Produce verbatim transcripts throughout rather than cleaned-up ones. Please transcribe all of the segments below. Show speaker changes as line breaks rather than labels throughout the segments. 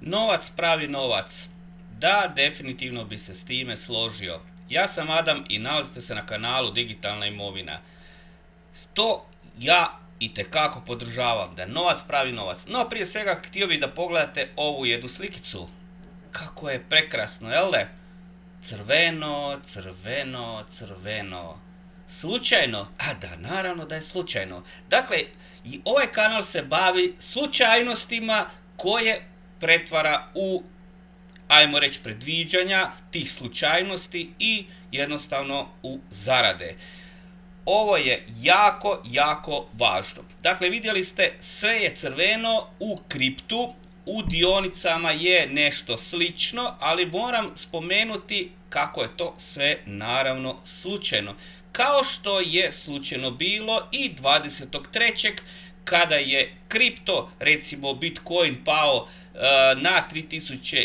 Novac pravi novac. Da, definitivno bi se s time složio. Ja sam Adam i nalazite se na kanalu Digitalna imovina. To ja itekako podržavam, da novac pravi novac. No prije svega htio bih da pogledate ovu jednu slikicu. Kako je prekrasno, jel da? Crveno, crveno, crveno. Slučajno? A da, naravno da je slučajno. Dakle, i ovaj kanal se bavi slučajnostima koje pretvara u, ajmo reći, predviđanja tih slučajnosti i jednostavno u zarade. Ovo je jako, jako važno. Dakle, vidjeli ste, sve je crveno u kriptu, u dionicama je nešto slično, ali moram spomenuti kako je to sve naravno slučajno. Kao što je slučajno bilo i dvadesetog trećeg kada je kripto, recimo Bitcoin, pao uh, na tri tisuće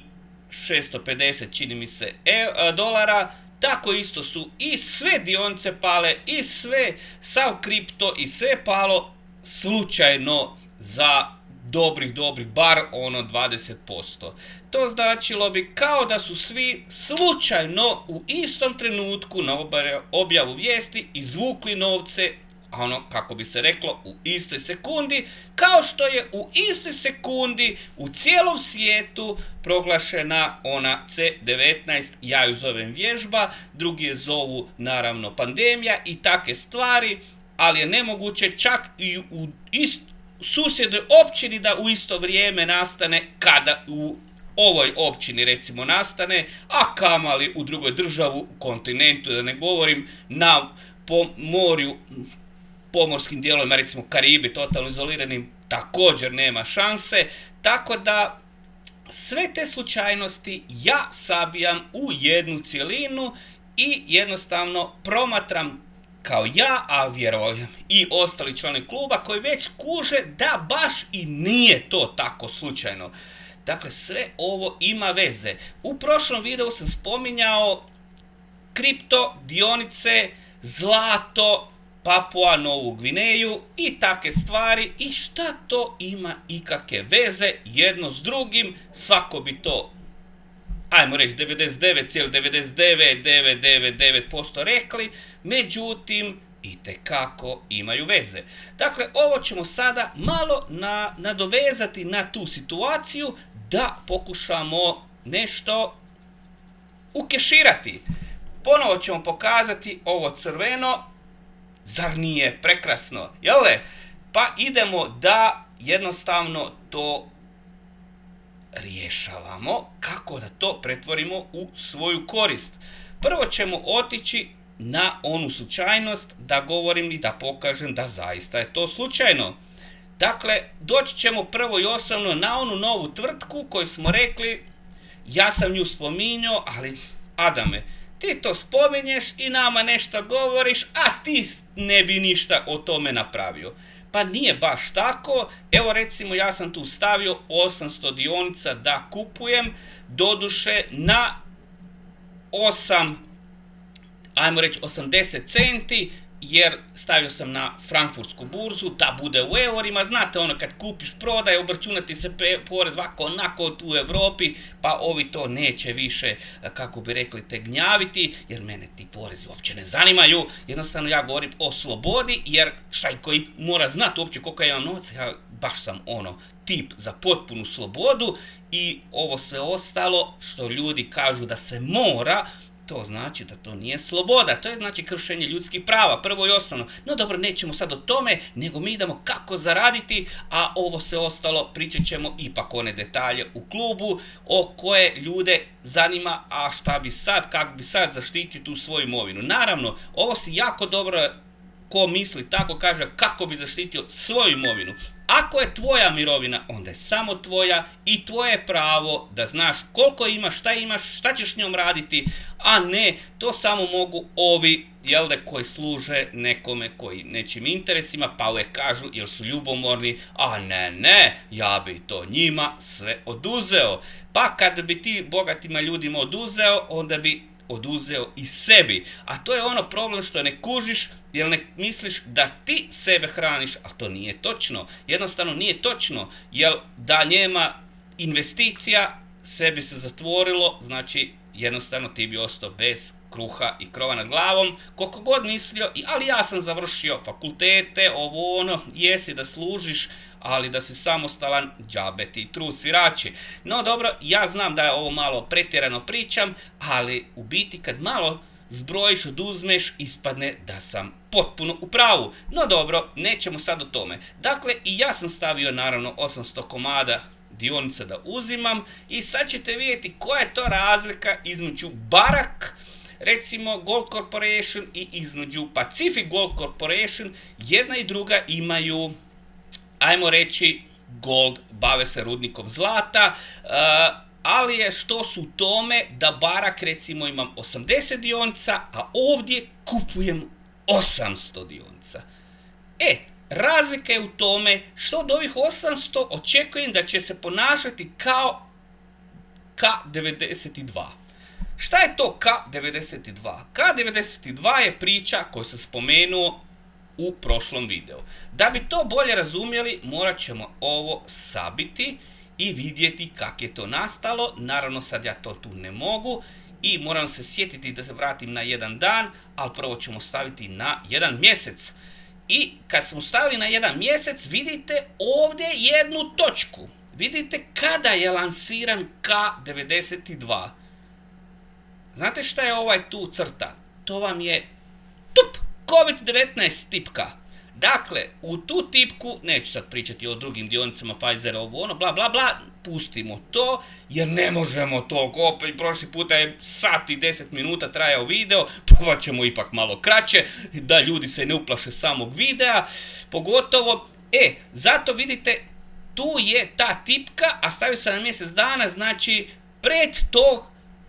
šesto pedeset, čini mi se, e, uh, dolara, tako isto su i sve dionice pale, i sve, sav kripto i sve palo slučajno za dobrih, dobrih, bar ono dvadeset posto. To značilo bi kao da su svi slučajno u istom trenutku na objavu vijesti izvukli novce, a ono, kako bi se reklo, u istoj sekundi, kao što je u istoj sekundi u cijelom svijetu proglašena ona C devetnaest, ja ju zovem vježba, drugi je zovu naravno pandemija i takve stvari, ali je nemoguće čak i u ist, susjednoj općini da u isto vrijeme nastane kada u ovoj općini recimo nastane, a kamali u drugoj državu, u kontinentu, da ne govorim na po morju, pomorskim dijelovima, recimo Karibi, totalno izoliranim, također nema šanse, tako da sve te slučajnosti ja sabijam u jednu cjelinu i jednostavno promatram kao ja, a vjerujem i ostali članovi kluba koji već kuže da baš i nije to tako slučajno. Dakle, sve ovo ima veze. U prošlom videu sam spominjao kripto, dionice, zlato, Papua Novu Gvineju i takve stvari i šta to ima ikakve veze jedno s drugim, svako bi to, ajmo reći, devedeset devet zarez devedeset devet devet devet devet posto rekli, međutim, itekako imaju veze. Dakle, ovo ćemo sada malo na, nadovezati na tu situaciju da pokušamo nešto ukeširati. Ponovo ćemo pokazati ovo crveno. Zar nije prekrasno? Jel le? Pa idemo da jednostavno to rješavamo, kako da to pretvorimo u svoju korist. Prvo ćemo otići na onu slučajnost, da govorim i da pokažem da zaista je to slučajno. Dakle, doći ćemo prvo i osnovno na onu novu tvrtku koju smo rekli, ja sam nju spominjao, ali Adame, ti to spominješ i nama nešto govoriš, a ti ne bi ništa o tome napravio. Pa nije baš tako. Evo recimo, ja sam tu stavio osamsto dionica da kupujem, doduše na osam, ajmo reći osamdeset centi, jer stavio sam na frankfurtsku burzu da bude u eurima. Znate ono, kad kupiš prodaj, obračunati se porez ovako onako u Europi, pa ovi to neće više, kako bi rekli, te gnjaviti, jer mene ti porezi uopće ne zanimaju. Jednostavno ja govorim o slobodi, jer šta i koji mora znati uopće koliko ja imam novca, ja baš sam ono tip za potpunu slobodu i ovo sve ostalo što ljudi kažu da se mora, to znači da to nije sloboda, to je znači kršenje ljudskih prava, prvo i osnovno. No dobro, nećemo sad o tome, nego mi idemo kako zaraditi, a ovo sve ostalo pričat ćemo ipak one detalje u klubu, o koje ljude zanima, a šta bi sad, kako bi sad zaštitio tu svoju imovinu. Naravno, ovo si jako dobro, ko misli tako kaže, kako bi zaštitio svoju imovinu. Ako je tvoja mirovina, onda je samo tvoja i tvoje pravo da znaš koliko imaš, šta imaš, šta ćeš s njom raditi, a ne, to samo mogu ovi, jel da, koji služe nekome, koji nečim interesima, pa uvijek kažu jer su ljubomorni, a ne, ne, ja bi to njima sve oduzeo. Pa kad bi ti bogatima ljudima oduzeo, onda bi oduzeo i sebi. A to je ono problem što ne kužiš, jer ne misliš da ti sebe hraniš, a to nije točno. Jednostavno nije točno, jer da njema investicija, sve bi se zatvorilo, znači jednostavno ti bi ostao bez kruha i krova nad glavom, koliko god mislio, ali ja sam završio fakultete, ovo ono, jesi da služiš, ali da si samostalan, džabe ti trud svirači. No dobro, ja znam da je ovo malo pretjerano pričam, ali u biti kad malo zbrojiš, oduzmeš, ispadne da sam potpuno u pravu. No dobro, nećemo sad o tome. Dakle, i ja sam stavio naravno osamsto komada dionica da uzimam i sad ćete vidjeti koja je to razlika između Barak, recimo Gold Corporation, i između Pacific Gold Corporation. Jedna i druga imaju, ajmo reći, gold, bave se rudnikom zlata, ali je što su u tome da Barak recimo imam osamdeset dionica, a ovdje kupujem osamsto dionica. E, razlika je u tome što od ovih osamsto očekujem da će se ponašati kao K devedeset dva. Šta je to K devedeset dva? K devedeset dva je priča koju sam spomenuo u prošlom videu. Da bi to bolje razumjeli, morat ćemo ovo sabiti i vidjeti kako je to nastalo. Naravno sad ja to tu ne mogu i moram se sjetiti da se vratim na jedan dan, ali prvo ćemo staviti na jedan mjesec. I kad smo stavili na jedan mjesec, vidite ovdje jednu točku. Vidite kada je lansiran K devedeset dva. Znate šta je ovaj tu crta? To vam je tup, kovid devetnaest tipka. Dakle, u tu tipku, neću sad pričati o drugim dionicama Pfizera, ovo ono, bla bla bla, pustimo to, jer ne možemo to, opet prošli puta je sat i deset minuta trajao video, probat ćemo ipak malo kraće, da ljudi se ne uplaše samog videa, pogotovo, e, zato vidite, tu je ta tipka, a stavio sam na mjesec dana, znači, pred tog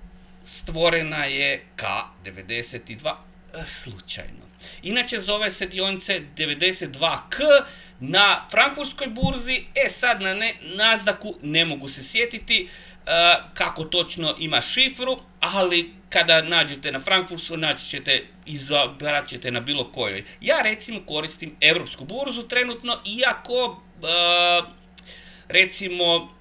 stvorena je K devedeset dva, slučajno. Inače zove se dionice devedeset dva K na frankfurtskoj burzi, e sad na ne, Nasdaqu ne mogu se sjetiti uh, kako točno ima šifru, ali kada nađete na Frankfurtu naći ćete, izabrat ćete na bilo kojoj. Ja recimo koristim Europsku burzu trenutno, iako uh, recimo uh,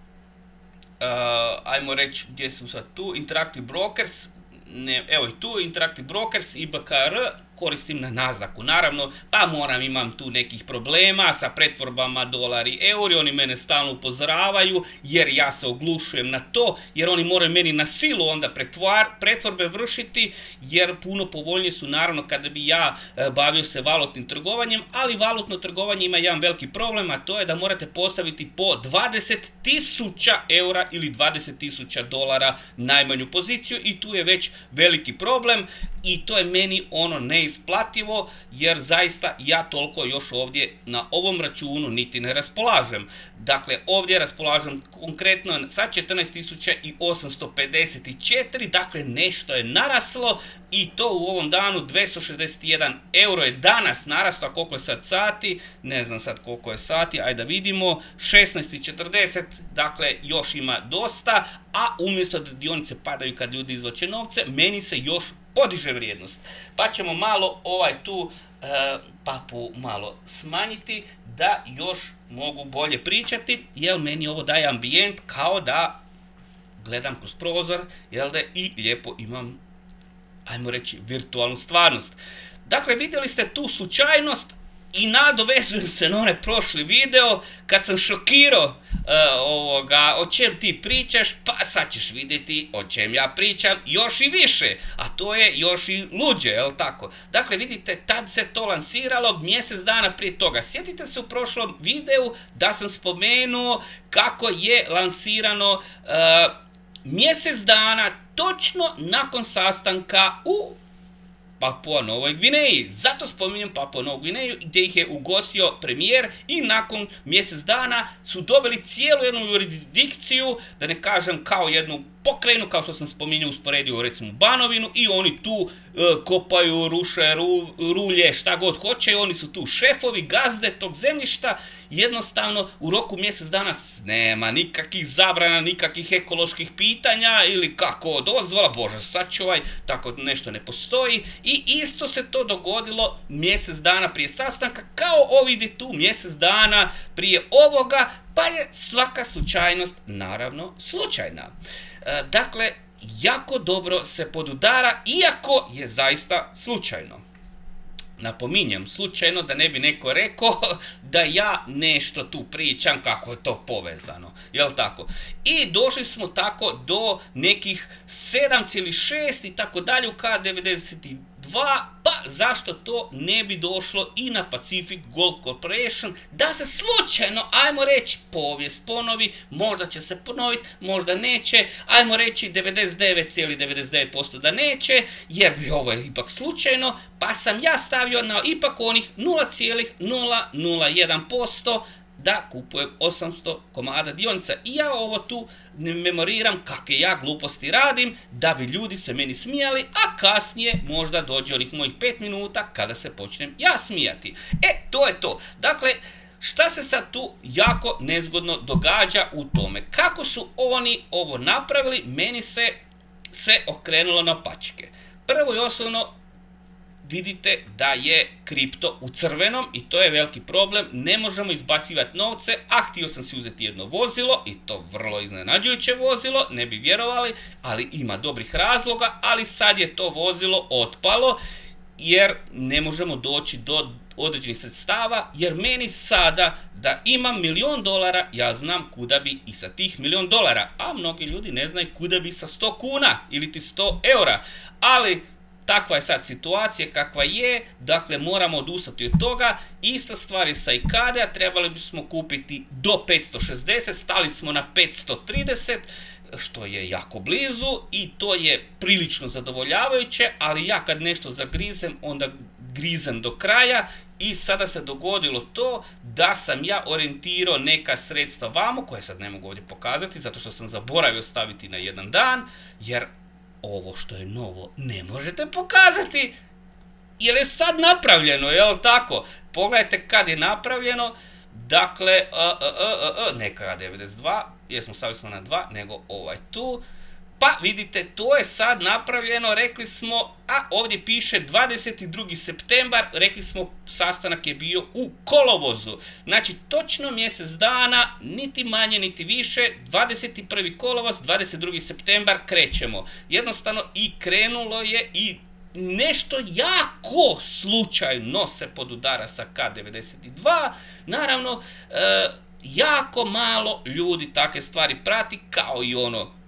ajmo reći gdje su sad tu, Interactive Brokers, ne, evo i tu Interactive Brokers i B K R koristim na Nasdaqu, naravno, pa moram, imam tu nekih problema sa pretvorbama dolar i euri, oni mene stalno upozoravaju, jer ja se oglušujem na to, jer oni moraju meni na silu onda pretvar, pretvorbe vršiti, jer puno povoljnije su naravno kada bi ja e, bavio se valutnim trgovanjem, ali valutno trgovanje ima jedan veliki problem, a to je da morate postaviti po dvadeset tisuća eura ili dvadeset tisuća dolara najmanju poziciju i tu je već veliki problem i to je meni ono neisplativo, jer zaista ja toliko još ovdje na ovom računu niti ne raspolažem. Dakle, ovdje raspolažem konkretno sa četrnaest tisuća osamsto pedeset četiri, dakle nešto je naraslo i to u ovom danu dvjesto šezdeset jedan euro je danas naraslo, a koliko je sad sati, ne znam sad koliko je sati, ajde da vidimo, šesnaest i četrdeset, dakle još ima dosta, a umjesto da dionice padaju kad ljudi izvlače novce, meni se još podiže vrijednost. Pa ćemo malo ovaj tu e, papu malo smanjiti da još mogu bolje pričati, jer meni ovo daje ambijent kao da gledam kroz prozor, jel da, i lijepo imam, ajmo reći, virtualnu stvarnost. Dakle, vidjeli ste tu slučajnost i nadovezujem se na onaj prošli video kad sam šokirao uh, ovoga, o čem ti pričaš, pa sad ćeš vidjeti o čem ja pričam još i više, a to je još i luđe, jel tako? Dakle, vidite, tad se to lansiralo mjesec dana prije toga. Sjetite se u prošlom videu da sam spomenuo kako je lansirano uh, mjesec dana točno nakon sastanka u Papua Novoj Gvineji. Zato spominjem Papua Novu Gvineju gdje ih je ugostio premijer i nakon mjesec dana su dobili cijelu jednu jurisdikciju, da ne kažem kao jednu pokrajinu, kao što sam spominjao, usporedio recimo Banovinu, i oni tu e, kopaju, ruše, ru, rulje, šta god hoće, oni su tu šefovi, gazde tog zemljišta. Jednostavno u roku mjesec dana nema nikakvih zabrana, nikakvih ekoloških pitanja ili kako dozvola, bože sačuvaj, tako nešto ne postoji I isto se to dogodilo mjesec dana prije sastanka, kao ovdje tu mjesec dana prije ovoga, pa je svaka slučajnost naravno slučajna. E, dakle, jako dobro se podudara, iako je zaista slučajno. Napominjem, slučajno, da ne bi neko rekao da ja nešto tu pričam kako je to povezano, jel tako? I došli smo tako do nekih sedam zarez šest i tako dalje u K devedeset dva, pa zašto to ne bi došlo i na Pacific Gold Corporation, da se slučajno, ajmo reći, povijest ponovi, možda će se ponoviti, možda neće, ajmo reći devedeset devet zarez devedeset devet posto da neće, jer bi ovo je ipak slučajno, pa sam ja stavio na ipak onih nula zarez nula nula jedan posto da kupujem osamsto komada dionica. I ja ovo tu memoriram kakve ja gluposti radim, da bi ljudi se meni smijali, a kasnije možda dođe onih mojih pet minuta kada se počnem ja smijati. E, to je to. Dakle, šta se sad tu jako nezgodno događa u tome? Kako su oni ovo napravili, meni se se okrenulo na pačke. Prvo i osnovno, vidite da je kripto u crvenom i to je veliki problem, ne možemo izbacivati novce, a htio sam si uzeti jedno vozilo i to vrlo iznenađujuće vozilo, ne bi vjerovali, ali ima dobrih razloga, ali sad je to vozilo otpalo jer ne možemo doći do određenih sredstava, jer meni sada da imam milion dolara, ja znam kuda bi i sa tih milion dolara, a mnogi ljudi ne znaju kuda bi sa sto kuna ili ti sto eura, ali takva je sad situacija kakva je, dakle moramo odustati od toga. Ista stvar je sa I C A D E-a, trebali bismo kupiti do petsto šezdeset, stali smo na petsto trideset, što je jako blizu i to je prilično zadovoljavajuće, ali ja kad nešto zagrizem, onda grizem do kraja i sada se dogodilo to da sam ja orijentirao neka sredstva vamo, koje sad ne mogu ovdje pokazati, zato što sam zaboravio staviti na jedan dan, jer ovo što je novo ne možete pokazati, jer je sad napravljeno, jel tako? Pogledajte kad je napravljeno, dakle, uh, uh, uh, uh, ne K devedeset dva, jesmo stavili smo na dva, nego ovaj tu, pa vidite, to je sad napravljeno, rekli smo, a ovdje piše dvadeset drugi septembar, rekli smo sastanak je bio u kolovozu, znači točno mjesec dana, niti manje niti više, dvadeset prvi kolovoz, dvadeset drugi septembar krećemo, jednostavno i krenulo je i nešto jako slučajno se podudara sa K devedeset dva, naravno, e, jako malo ljudi takve stvari prati, kao i ono.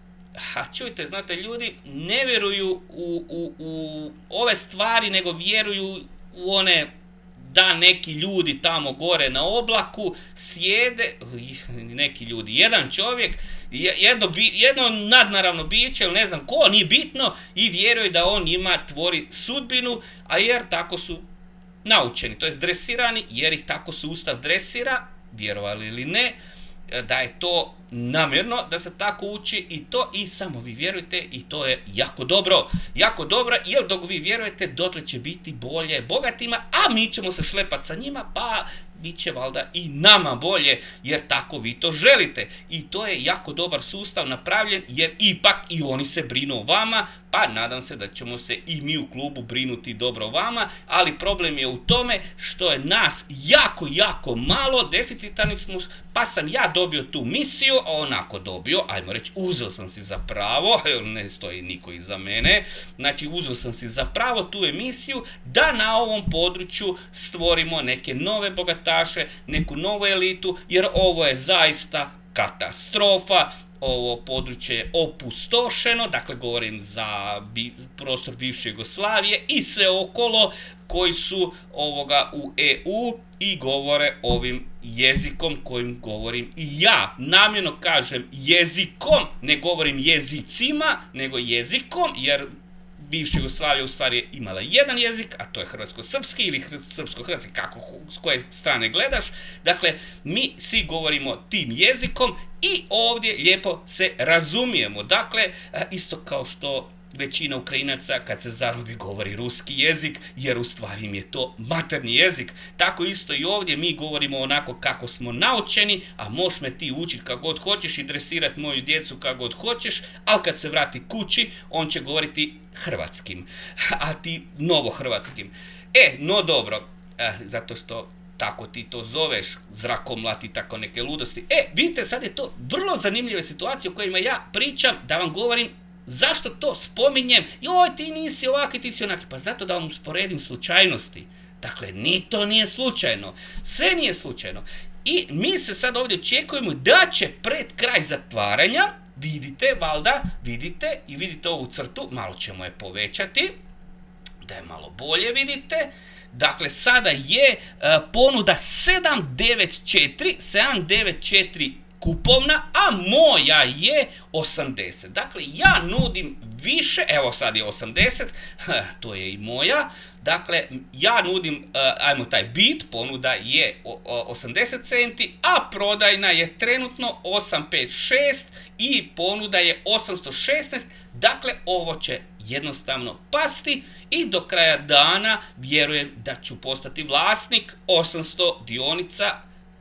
Ha, čujte, znate, ljudi ne vjeruju u, u, u ove stvari, nego vjeruju u one da neki ljudi tamo gore na oblaku sjede, neki ljudi, jedan čovjek, jedno, jedno nadnaravno biće, ili ne znam ko, nije bitno, i vjeruje da on njima tvori sudbinu, a jer tako su naučeni, to jest dresirani, jer ih tako sustav dresira, vjerovali ili ne, da je to namjerno da se tako uči i to i samo vi vjerujete i to je jako dobro, jako dobro, jer dok vi vjerujete dotle će biti bolje bogatima, a mi ćemo se šlepati sa njima, pa bit će valjda i nama bolje, jer tako vi to želite. I to je jako dobar sustav napravljen, jer ipak i oni se brinu o vama, pa nadam se da ćemo se i mi u klubu brinuti dobro o vama, ali problem je u tome što je nas jako, jako malo, deficitarni smo, pa sam ja dobio tu misiju, onako dobio, ajmo reći, uzeo sam si za pravo, ne stoji niko iza mene, znači uzeo sam si za pravo tu emisiju da na ovom području stvorimo neke nove bogataše, neku novu elitu, jer ovo je zaista katastrofa. Ovo područje je opustošeno, dakle govorim za bi, prostor bivše Jugoslavije i sve okolo koji su ovoga u E U i govore ovim jezikom kojim govorim i ja. Namjerno kažem jezikom, ne govorim jezicima, nego jezikom, jer bivša Jugoslavija u stvari je imala jedan jezik, a to je hrvatsko-srpski ili srpsko-hrvatski, kako, s koje strane gledaš. Dakle, mi svi govorimo tim jezikom i ovdje lijepo se razumijemo. Dakle, isto kao što većina Ukrajinaca kad se zarobi govori ruski jezik, jer u stvari im je to materni jezik. Tako isto i ovdje mi govorimo onako kako smo naučeni, a možeš me ti učiti kako god hoćeš i dresirati moju djecu kako god hoćeš, ali kad se vrati kući, on će govoriti hrvatskim, a ti novohrvatskim. E, no dobro, e, zato što tako ti to zoveš, zrakomlat i tako neke ludosti. E, vidite, sad je to vrlo zanimljive situacije o kojima ja pričam, da vam govorim zašto to spominjem. Joj, ti nisi ovaki, ti si onaki. Pa zato da vam usporedim slučajnosti. Dakle, ni to nije slučajno. Sve nije slučajno. I mi se sad ovdje očekujemo da će pred kraj zatvaranja, vidite, valda, vidite, i vidite ovu crtu, malo ćemo je povećati, da je malo bolje vidite. Dakle, sada je uh, ponuda sedam devet četiri, sedam devet četiri kupovna, a moja je osamdeset. Dakle, ja nudim više, evo sad je osamdeset, to je i moja. Dakle, ja nudim, uh, ajmo taj bid, ponuda je osamdeset centi, a prodajna je trenutno osam pet šest i ponuda je osamsto šesnaest. Dakle, ovo će jednostavno pasti i do kraja dana vjerujem da ću postati vlasnik osamsto dionica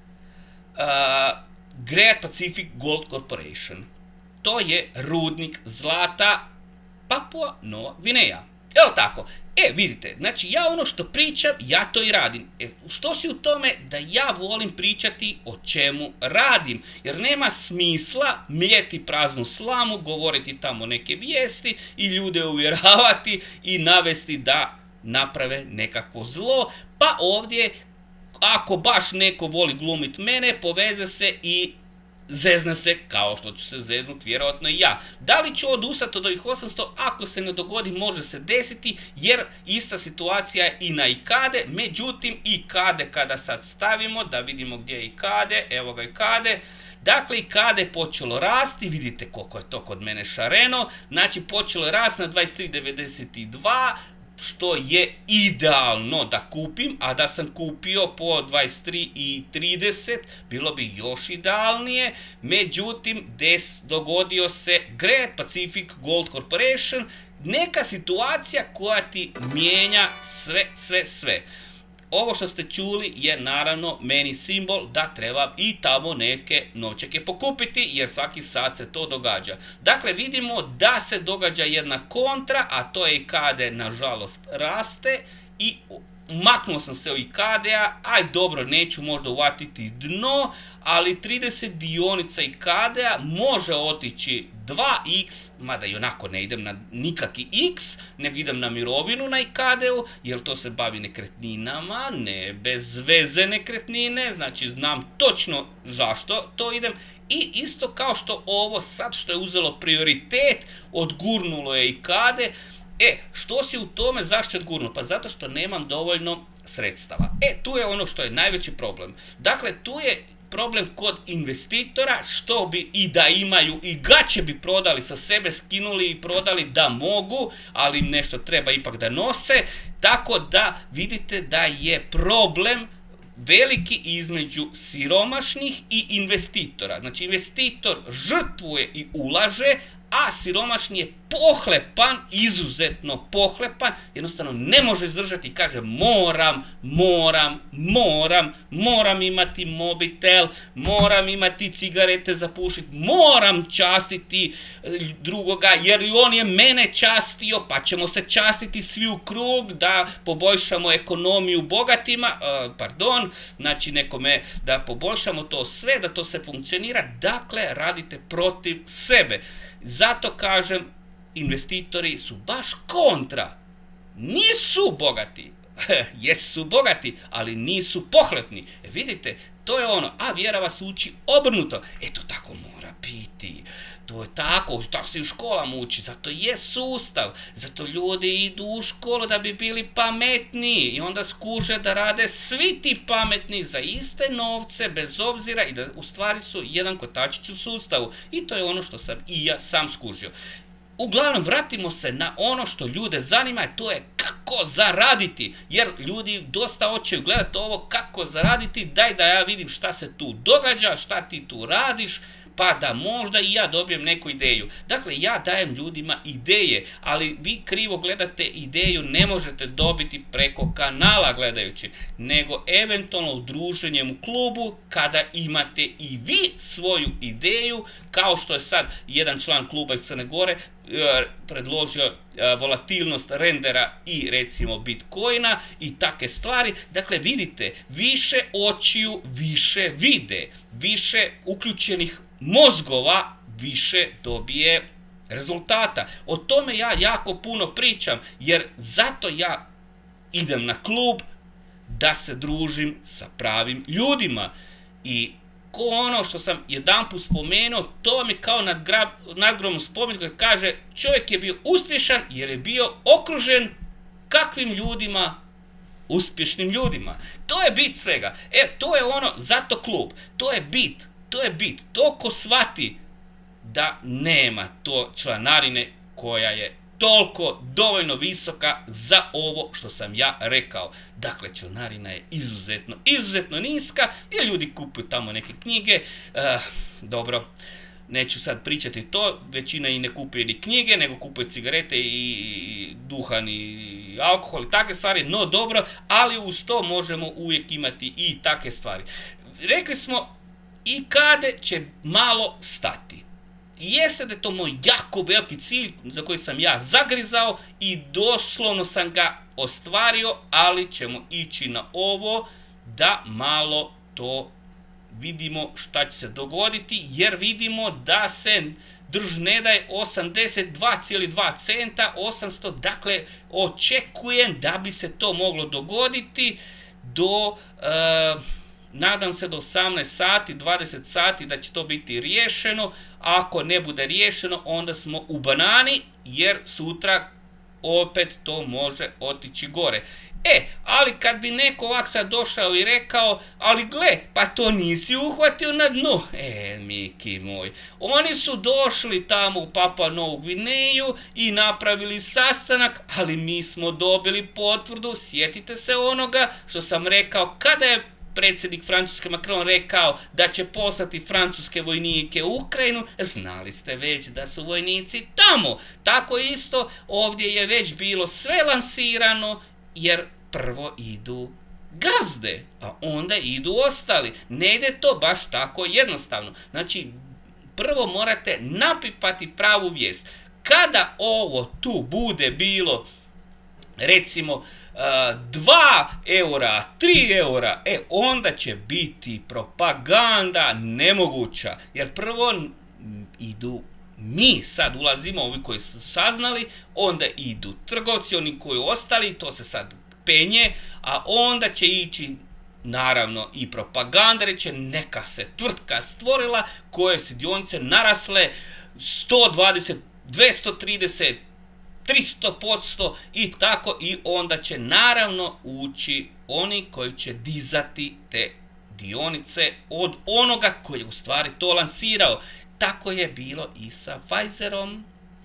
uh, Great Pacific Gold Corporation. To je rudnik zlata Papua Nova Gvineja. Evo tako. E, vidite, znači ja ono što pričam, ja to i radim. E, što si u tome da ja volim pričati o čemu radim? Jer nema smisla mljeti praznu slamu, govoriti tamo neke vijesti i ljude uvjeravati i navesti da naprave nekakvo zlo. Pa ovdje, ako baš neko voli glumit mene, poveze se i zezne se kao što ću se zeznut vjerojatno i ja. Da li ću odustati od ovih osamsto? Ako se ne dogodi, može se desiti, jer ista situacija je i na ikade. Međutim, ikade kada sad stavimo, da vidimo gdje je ikade, evo ga ikade. Dakle, ikade je počelo rasti, vidite koliko je to kod mene šareno, znači počelo je rasti na dvadeset tri devedeset dva, što je idealno da kupim, a da sam kupio po dvadeset tri i trideset, bilo bi još idealnije. Međutim, des dogodio se Great Pacific Gold Corporation, neka situacija koja ti mijenja sve, sve, sve. Ovo što ste čuli je naravno meni simbol da treba i tamo neke novčeke pokupiti, jer svaki sat se to događa. Dakle, vidimo da se događa jedna kontra, a to je ikade nažalost raste i maknuo sam se od ikadea, aj dobro, neću možda uvatiti dno, ali trideset dionica ikadea može otići dva iks, mada i onako ne idem na nikaki iks, nego idem na mirovinu na ikadeu, jer to se bavi nekretninama, ne bez veze nekretnine, znači znam točno zašto to idem. I isto kao što ovo sad što je uzelo prioritet, odgurnulo je ikade. E, što si u tome, zašto je odgurnulo? Pa zato što nemam dovoljno sredstava. E, tu je ono što je najveći problem. Dakle, tu je problem kod investitora, što bi i da imaju i gaće bi prodali, sa sebe skinuli i prodali da mogu, ali im nešto treba ipak da nose. Tako da vidite da je problem veliki između siromašnih i investitora. Znači, investitor žrtvuje i ulaže, a siromašni je pohlepan, izuzetno pohlepan, jednostavno ne može izdržati i kaže moram, moram, moram, moram imati mobitel, moram imati cigarete za pušit, moram častiti drugoga jer i on je mene častio, pa ćemo se častiti svi u krug da poboljšamo ekonomiju bogatima, uh, pardon, znači nekome da poboljšamo to sve, da to se funkcionira, dakle radite protiv sebe. Zato kažem, investitori su baš kontra. Nisu bogati. Jesu bogati, ali nisu pohlepni. E, vidite, to je ono. A vjera vas uči obrnuto. Eto, tako mora biti. To je tako, tako se i u školama uči. Zato je sustav. Zato ljudi idu u školu da bi bili pametniji. I onda skuže da rade svi ti pametni za iste novce, bez obzira, i da u stvari su jedan kotačić u sustavu. I to je ono što sam i ja sam skužio. Uglavnom, vratimo se na ono što ljude zanima, to je kako zaraditi, jer ljudi dosta hoće gledati ovo kako zaraditi, daj da ja vidim šta se tu događa, šta ti tu radiš, pa da možda i ja dobijem neku ideju. Dakle, ja dajem ljudima ideje, ali vi krivo gledate, ideju ne možete dobiti preko kanala gledajući, nego eventualno udruženjem u klubu kada imate i vi svoju ideju, kao što je sad jedan član kluba iz Crne Gore predložio volatilnost rendera i recimo Bitcoina i takve stvari. Dakle, vidite, više očiju više vide, više uključenih mozgova više dobije rezultata. O tome ja jako puno pričam, jer zato ja idem na klub da se družim sa pravim ljudima. I ko ono što sam jedanput spomenuo, to mi kao nadgrobnom spomeniku kad kaže čovjek je bio uspješan jer je bio okružen kakvim ljudima? Uspješnim ljudima. To je bit svega. E, to je ono, zato klub. To je bit. To je bit. To ko shvati da nema to članarine koja je toliko dovoljno visoka za ovo što sam ja rekao. Dakle, članarina je izuzetno, izuzetno niska jer ljudi kupuju tamo neke knjige. E, dobro, neću sad pričati to, većina i ne kupuje ni knjige, nego kupuje cigarete i duhan i alkohol i takve stvari, no dobro, ali uz to možemo uvijek imati i takve stvari. Rekli smo, i kada će malo stati. Jeste da je to moj jako veliki cilj za koji sam ja zagrizao i doslovno sam ga ostvario, ali ćemo ići na ovo da malo to vidimo šta će se dogoditi, jer vidimo da se drž ne daje osamdeset dva zarez dva centa, osamsto, dakle očekujem da bi se to moglo dogoditi do, e, nadam se do osamnaest sati, dvadeset sati da će to biti riješeno. Ako ne bude riješeno, onda smo u banani, jer sutra opet to može otići gore. E, ali kad bi neko ovak sad došao i rekao, ali gle, pa to nisi uhvatio na dnu. E, Miki moj, oni su došli tamo u Papua Novu Gvineju i napravili sastanak, ali mi smo dobili potvrdu, sjetite se onoga što sam rekao kada je predsjednik Francuske Macron rekao da će poslati francuske vojnike u Ukrajinu, znali ste već da su vojnici tamo. Tako isto ovdje je već bilo sve lansirano, jer prvo idu gazde, a onda idu ostali. Ne ide to baš tako jednostavno. Znači, prvo morate napipati pravu vijest. Kada ovo tu bude bilo, recimo, dva eura, tri eura, e, onda će biti propaganda nemoguća. Jer prvo idu, mi sad ulazimo, ovi koji su saznali, onda idu trgovci, oni koji ostali, to se sad penje, a onda će ići naravno i propaganda, reće neka se tvrtka stvorila koje su dionice narasle sto dvadeset, dvjesto trideset, tristo posto i tako, i onda će naravno ući oni koji će dizati te dionice od onoga koji je u stvari to lansirao. Tako je bilo i sa Pfizerom.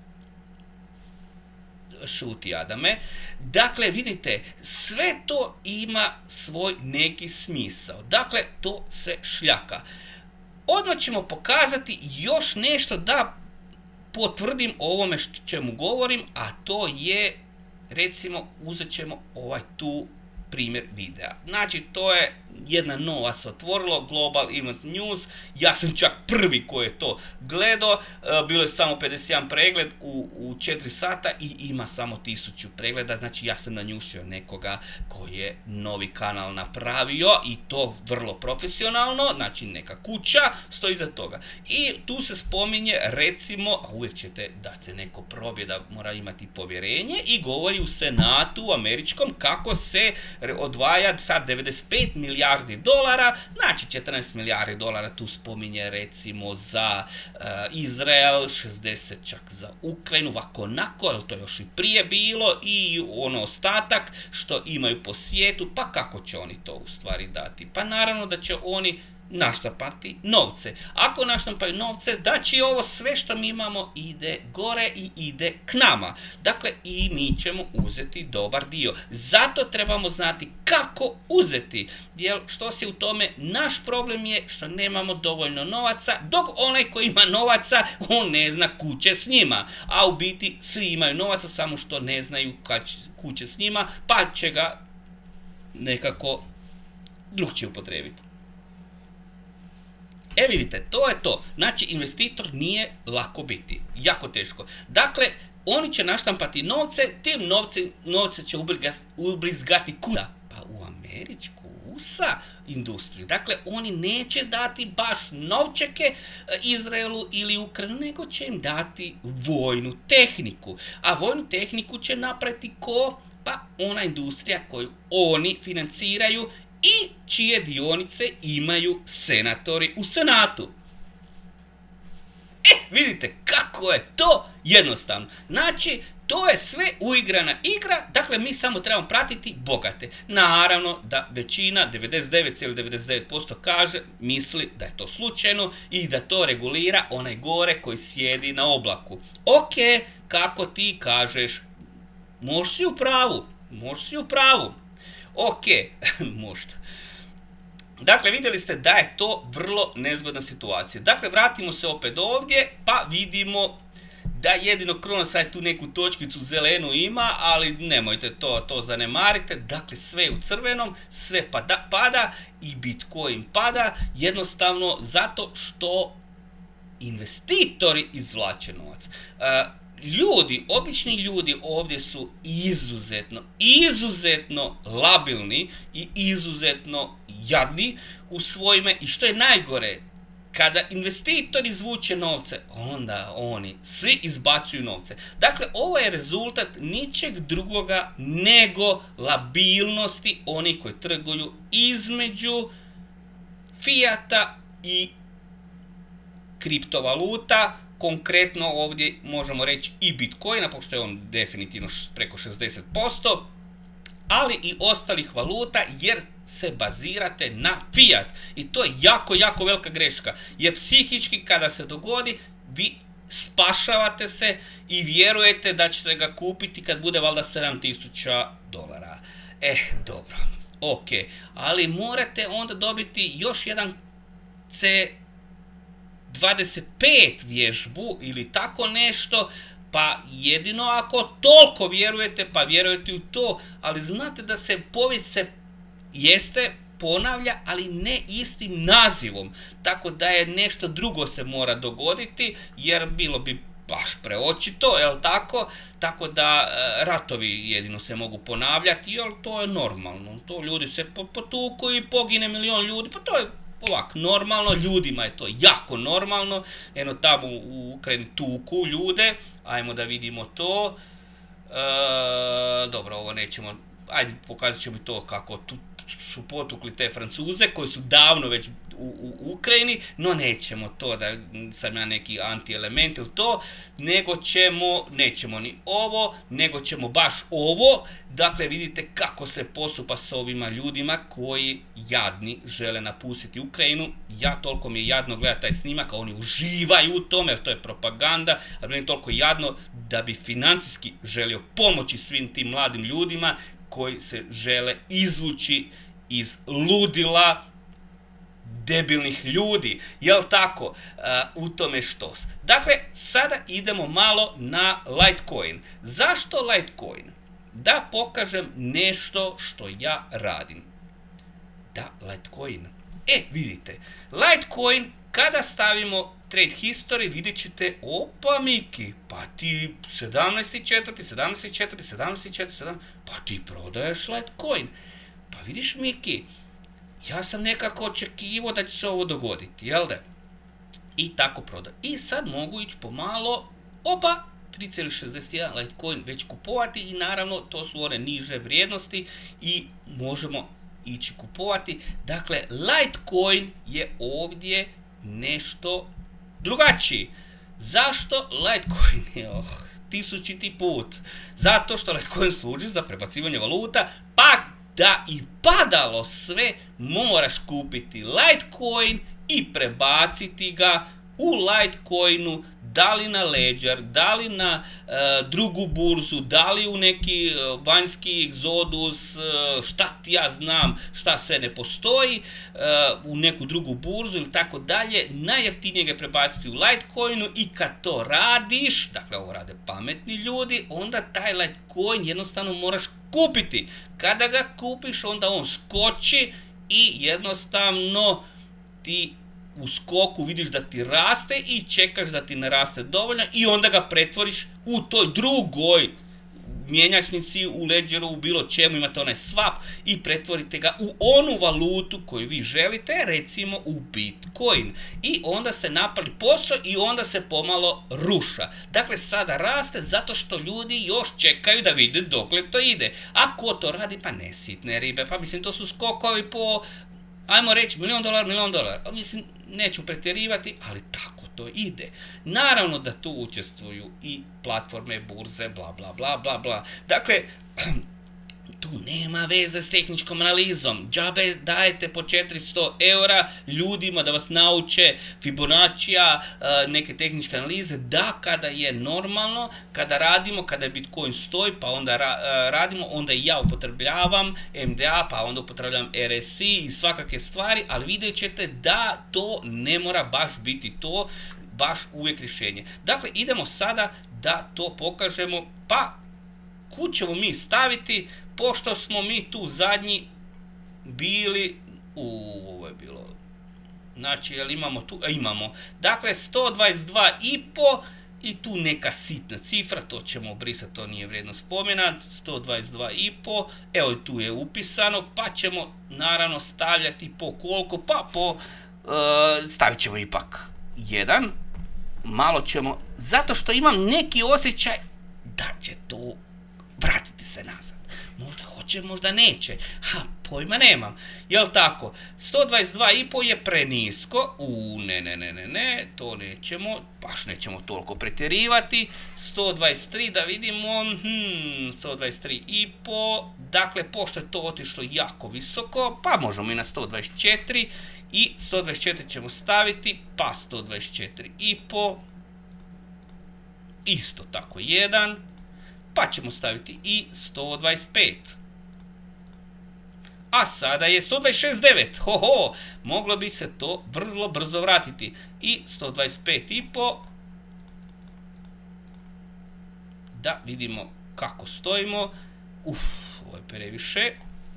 Šuti, Adame. Dakle, vidite, sve to ima svoj neki smisao. Dakle, to se šljaka. Odmah ćemo pokazati još nešto da potvrdim ovome što čemu govorim, a to je, recimo, uzet ćemo ovaj tu primjer videa. Znači, to je jedna nova se otvorilo, Global Event News, ja sam čak prvi koji je to gledao, bilo je samo pedeset jedan pregled u, u četiri sata i ima samo tisuću pregleda, znači ja sam nanjušio nekoga koji je novi kanal napravio i to vrlo profesionalno, znači neka kuća stoji iza toga. I tu se spominje, recimo, a uvijek ćete da se neko probije da mora imati povjerenje, i govori u Senatu američkom kako se odvaja sad devedeset pet milijardi dolara, znači četrnaest milijardi dolara tu spominje recimo za uh, Izrael, šezdeset čak za Ukrajinu, ovako onako, ali to je još i prije bilo, i ono ostatak što imaju po svijetu, pa kako će oni to u stvari dati? Pa naravno da će oni naštampati novce. Ako naštampaju novce, znači ovo sve što mi imamo ide gore i ide k nama. Dakle, i mi ćemo uzeti dobar dio. Zato trebamo znati kako uzeti. Jer što se u tome, naš problem je što nemamo dovoljno novaca, dok onaj koji ima novaca, on ne zna kuće s njima. A u biti svi imaju novaca, samo što ne znaju kuće s njima, pa će ga nekako drugčije upotrijebiti. E vidite, to je to. Znači, investitor nije lako biti. Jako teško. Dakle, oni će naštampati novce, tim novce, novce će ubrizgati kuda? Pa u američku, u es a industriju. Dakle, oni neće dati baš novčeke Izraelu ili Ukrajini, nego će im dati vojnu tehniku. A vojnu tehniku će napraviti ko? Pa ona industrija koju oni financiraju i čije dionice imaju senatori u senatu. E, vidite kako je to jednostavno. Znači, to je sve uigrana igra, dakle mi samo trebamo pratiti bogate. Naravno da većina, devedeset devet zarez devedeset devet posto kaže, misli da je to slučajno i da to regulira onaj gore koji sjedi na oblaku. Ok, kako ti kažeš, možeš si u pravu, možeš si u pravu. Ok, možda. Dakle, vidjeli ste da je to vrlo nezgodna situacija. Dakle, vratimo se opet ovdje, pa vidimo da jedino Kronosite tu neku točkicu zelenu ima, ali nemojte to, to zanemarite. Dakle, sve je u crvenom, sve pada, pada i Bitcoin pada, jednostavno zato što investitori izvlače novac. Uh, Ljudi, obični ljudi ovdje su izuzetno, izuzetno labilni i izuzetno jadni u svojime i što je najgore, kada investitor izvuče novce, onda oni svi izbacuju novce. Dakle, ovo je rezultat ničeg drugoga nego labilnosti onih koji trguju između fijata i kriptovaluta. Konkretno ovdje možemo reći i Bitcoina, pošto je on definitivno preko šezdeset posto, ali i ostalih valuta jer se bazirate na fiat. I to je jako, jako velika greška. Jer psihički kada se dogodi, vi spašavate se i vjerujete da ćete ga kupiti kad bude valjda sedam tisuća dolara. Eh, dobro, ok. Ali morate onda dobiti još jedan C dvadeset pet vježbu ili tako nešto, pa jedino ako toliko vjerujete, pa vjerujete u to, ali znate da se povijest se jeste ponavlja, ali ne istim nazivom, tako da je nešto drugo se mora dogoditi, jer bilo bi baš preočito, jel tako? Tako da ratovi jedino se mogu ponavljati, jer to je normalno, to ljudi se potuku i pogine milion ljudi, pa to je ovak, normalno, ljudima je to jako normalno, eno tamo u Ukrajini tuku ljude, ajmo da vidimo to, e, dobro, ovo nećemo, ajde pokazat ćemo to kako tu su potukli te Francuze koji su davno već u, u Ukrajini, no nećemo to da sam ja neki anti-element ili to, nego ćemo, nećemo ni ovo, nego ćemo baš ovo. Dakle, vidite kako se postupa s ovima ljudima koji jadni žele napustiti Ukrajinu. Ja toliko mi je jadno gledati taj snimak, a oni uživaju u tome, jer to je propaganda, ali meni je toliko jadno da bi financijski želio pomoći svim tim mladim ljudima koji se žele izvući iz ludila debilnih ljudi, jel tako? Uh, u tome štos. Dakle, sada idemo malo na Litecoin. Zašto Litecoin? Da pokažem nešto što ja radim. Da, Litecoin. E, vidite, Litecoin, kada stavimo trade history, vidjet ćete, opa Miki, pa ti sedamnaesti četvrti, sedamnaesti četvrti, sedamnaesti četvrti, sedamnaesti pa ti prodaješ Litecoin. Pa vidiš Miki, ja sam nekako očekivao da će se ovo dogoditi, jel da? I tako prodaj. I sad mogu ići pomalo, opa, tri zarez šezdeset jedan Litecoin već kupovati i naravno to su one niže vrijednosti i možemo ići kupovati. Dakle, Litecoin je ovdje nešto drugačiji. Zašto Litecoin je oh, tisućiti put? Zato što Litecoin služi za prebacivanje valuta, pa da i padalo sve, moraš kupiti Litecoin i prebaciti ga u Litecoinu, da li na Ledger, da li na uh, drugu burzu, da li u neki uh, vanjski Exodus, uh, šta ti ja znam, šta sve ne postoji, uh, u neku drugu burzu ili tako dalje, najjeftinije ga prebaciti u Litecoinu i kad to radiš, dakle ovo rade pametni ljudi, onda taj Litecoin jednostavno moraš kupiti. Kada ga kupiš, onda on skoči i jednostavno ti u skoku vidiš da ti raste i čekaš da ti ne raste dovoljno i onda ga pretvoriš u toj drugoj mjenjačnici, u Ledgeru, u bilo čemu, imate onaj swap i pretvorite ga u onu valutu koju vi želite, recimo u Bitcoin. I onda se napravi posao i onda se pomalo ruša. Dakle, sada raste zato što ljudi još čekaju da vide dokle to ide. A ko to radi? Pa ne sitne ribe, pa mislim to su skokovi po, ajmo reći, milion dolara, milion dolara. Mislim, neću pretjerivati, ali tako to ide. Naravno da tu učestvuju i platforme, burze, bla bla bla bla bla. Dakle, tu nema veze s tehničkom analizom. Džabe dajete po četiristo eura ljudima da vas nauče Fibonaccija, neke tehničke analize, da kada je normalno, kada radimo, kada Bitcoin stoji, pa onda radimo, onda i ja upotrebljavam M D A, pa onda upotrebljavam R S I i svakakve stvari, ali vidjet ćete da to ne mora baš biti to, baš uvijek rješenje. Dakle, idemo sada da to pokažemo, pa kud ćemo mi staviti, pošto smo mi tu zadnji bili, u, ovo je bilo, znači, jel imamo tu, a imamo, dakle, sto dvadeset dva i po i tu neka sitna cifra, to ćemo obrisati, to nije vrijedno spomena, sto dvadeset dva i po, evo tu je upisano, pa ćemo naravno stavljati po koliko, pa po, uh, stavit ćemo ipak jedan, malo ćemo, zato što imam neki osjećaj da će to vratiti se nazad. Možda hoće, možda neće. Ha, pojma nemam. Jel tako? sto dvadeset dva i po je prenisko. U, ne, ne, ne, ne, ne. To nećemo. Baš nećemo toliko pretjerivati. sto dvadeset tri, da vidimo. Hmm, sto dvadeset tri i po. Dakle, pošto je to otišlo jako visoko, pa možemo i na sto dvadeset četiri. I sto dvadeset četiri ćemo staviti, pa sto dvadeset četiri i po. Isto tako jedan. Pa ćemo staviti i sto dvadeset pet. A sada je sto dvadeset šest zarez devet. Hoho, moglo bi se to vrlo brzo vratiti. I sto dvadeset pet i po. Da vidimo kako stojimo. Uf, ovo je previše.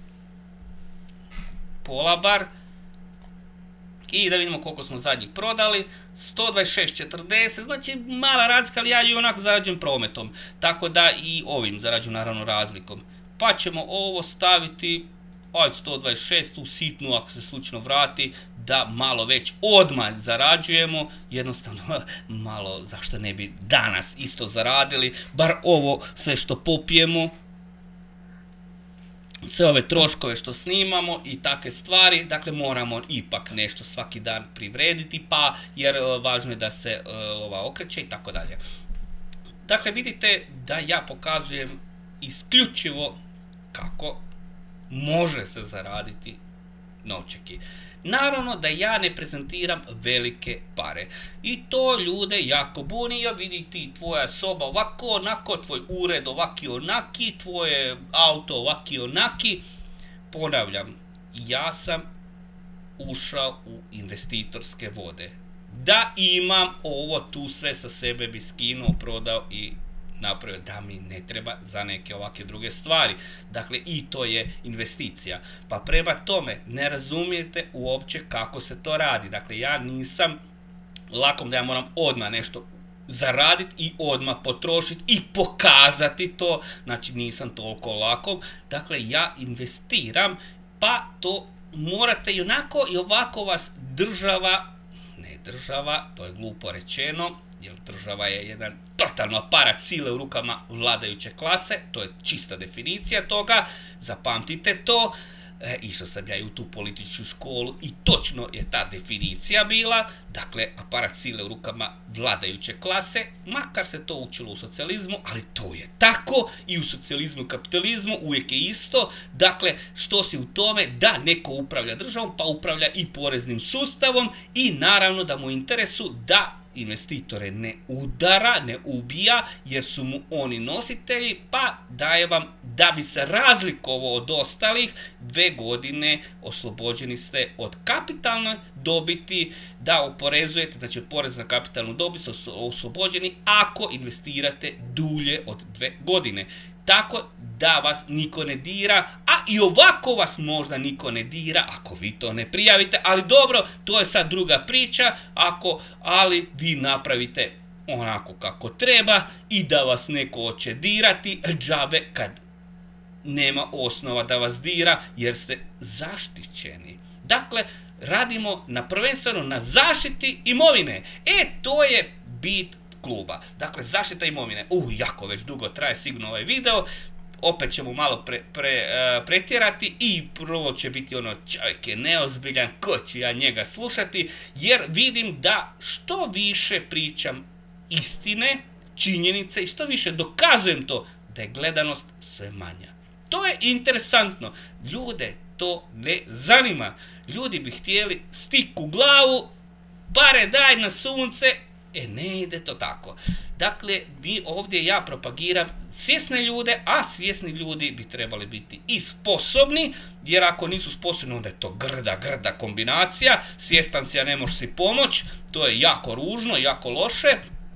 Pola bar. I da vidimo koliko smo zadnjih prodali. sto dvadeset šest zarez četrdeset, znači mala razlika, ali ja i onako zarađujem prometom. Tako da i ovim zarađujem naravno razlikom. Pa ćemo ovo staviti, ajde sto dvadeset šest, u sitnu ako se slučajno vrati, da malo već odmah zarađujemo. Jednostavno malo, zašto ne bi danas isto zaradili, bar ovo sve što popijemo. Sve ove troškove što snimamo i takve stvari, dakle moramo ipak nešto svaki dan privrediti, pa jer važno je da se ova okreće i tako dalje. Dakle, vidite da ja pokazujem isključivo kako može se zaraditi novčeki. Naravno da ja ne prezentiram velike pare i to ljude jako buni. Ja vidi ti tvoja soba ovako, onako, tvoj ured ovaki onaki, tvoje auto ovaki onaki. Ponavljam, ja sam ušao u investitorske vode. Da imam ovo tu sve sa sebe bi skinuo, prodao i napravio da mi ne treba za neke ovakve druge stvari. Dakle, i to je investicija. Pa prema tome, ne razumijete uopće kako se to radi. Dakle, ja nisam lakom da ja moram odmah nešto zaraditi i odmah potrošiti i pokazati to. Znači, nisam toliko lakom. Dakle, ja investiram, pa to morate i onako i ovako vas država, ne država, to je glupo rečeno, jer država je jedan totalno aparat sile u rukama vladajuće klase, to je čista definicija toga, zapamtite to. e, išao sam ja i u tu političku školu i točno je ta definicija bila, dakle, aparat sile u rukama vladajuće klase, makar se to učilo u socijalizmu, ali to je tako i u socijalizmu i kapitalizmu uvijek je isto, dakle, što si u tome da neko upravlja državom, pa upravlja i poreznim sustavom i naravno da mu u interesu da investitore ne udara, ne ubija, jer su mu oni nositelji, pa daje vam, da bi se razlikovao od ostalih, dve godine oslobođeni ste od kapitalne dobiti, da oporezujete, znači od poreza na kapitalnu dobit ste oslobođeni ako investirate dulje od dve godine. Tako da vas niko ne dira, a i ovako vas možda niko ne dira ako vi to ne prijavite, ali dobro, to je sad druga priča, ako, ali vi napravite onako kako treba i da vas neko hoće dirati, džabe kad nema osnova da vas dira jer ste zaštićeni. Dakle, radimo na prvenstveno na zaštiti imovine. E, to je bit kluba. Dakle, zaštita imovine. Uh, jako već dugo traje sigurno ovaj video. Opet ćemo malo pre, pre, uh, pretjerati i prvo će biti ono, čovjek je neozbiljan, ko ću ja njega slušati, jer vidim da što više pričam istine, činjenice i što više dokazujem to, da je gledanost sve manja. To je interesantno. Ljude to ne zanima. Ljudi bi htjeli stik u glavu, pare daj na sunce. E, ne ide to tako. Dakle, mi ovdje ja propagiram svjesne ljude, a svjesni ljudi bi trebali biti i sposobni, jer ako nisu sposobni, onda je to grda, grda kombinacija. Svjestan si, a ne možeš si pomoć, to je jako ružno, jako loše.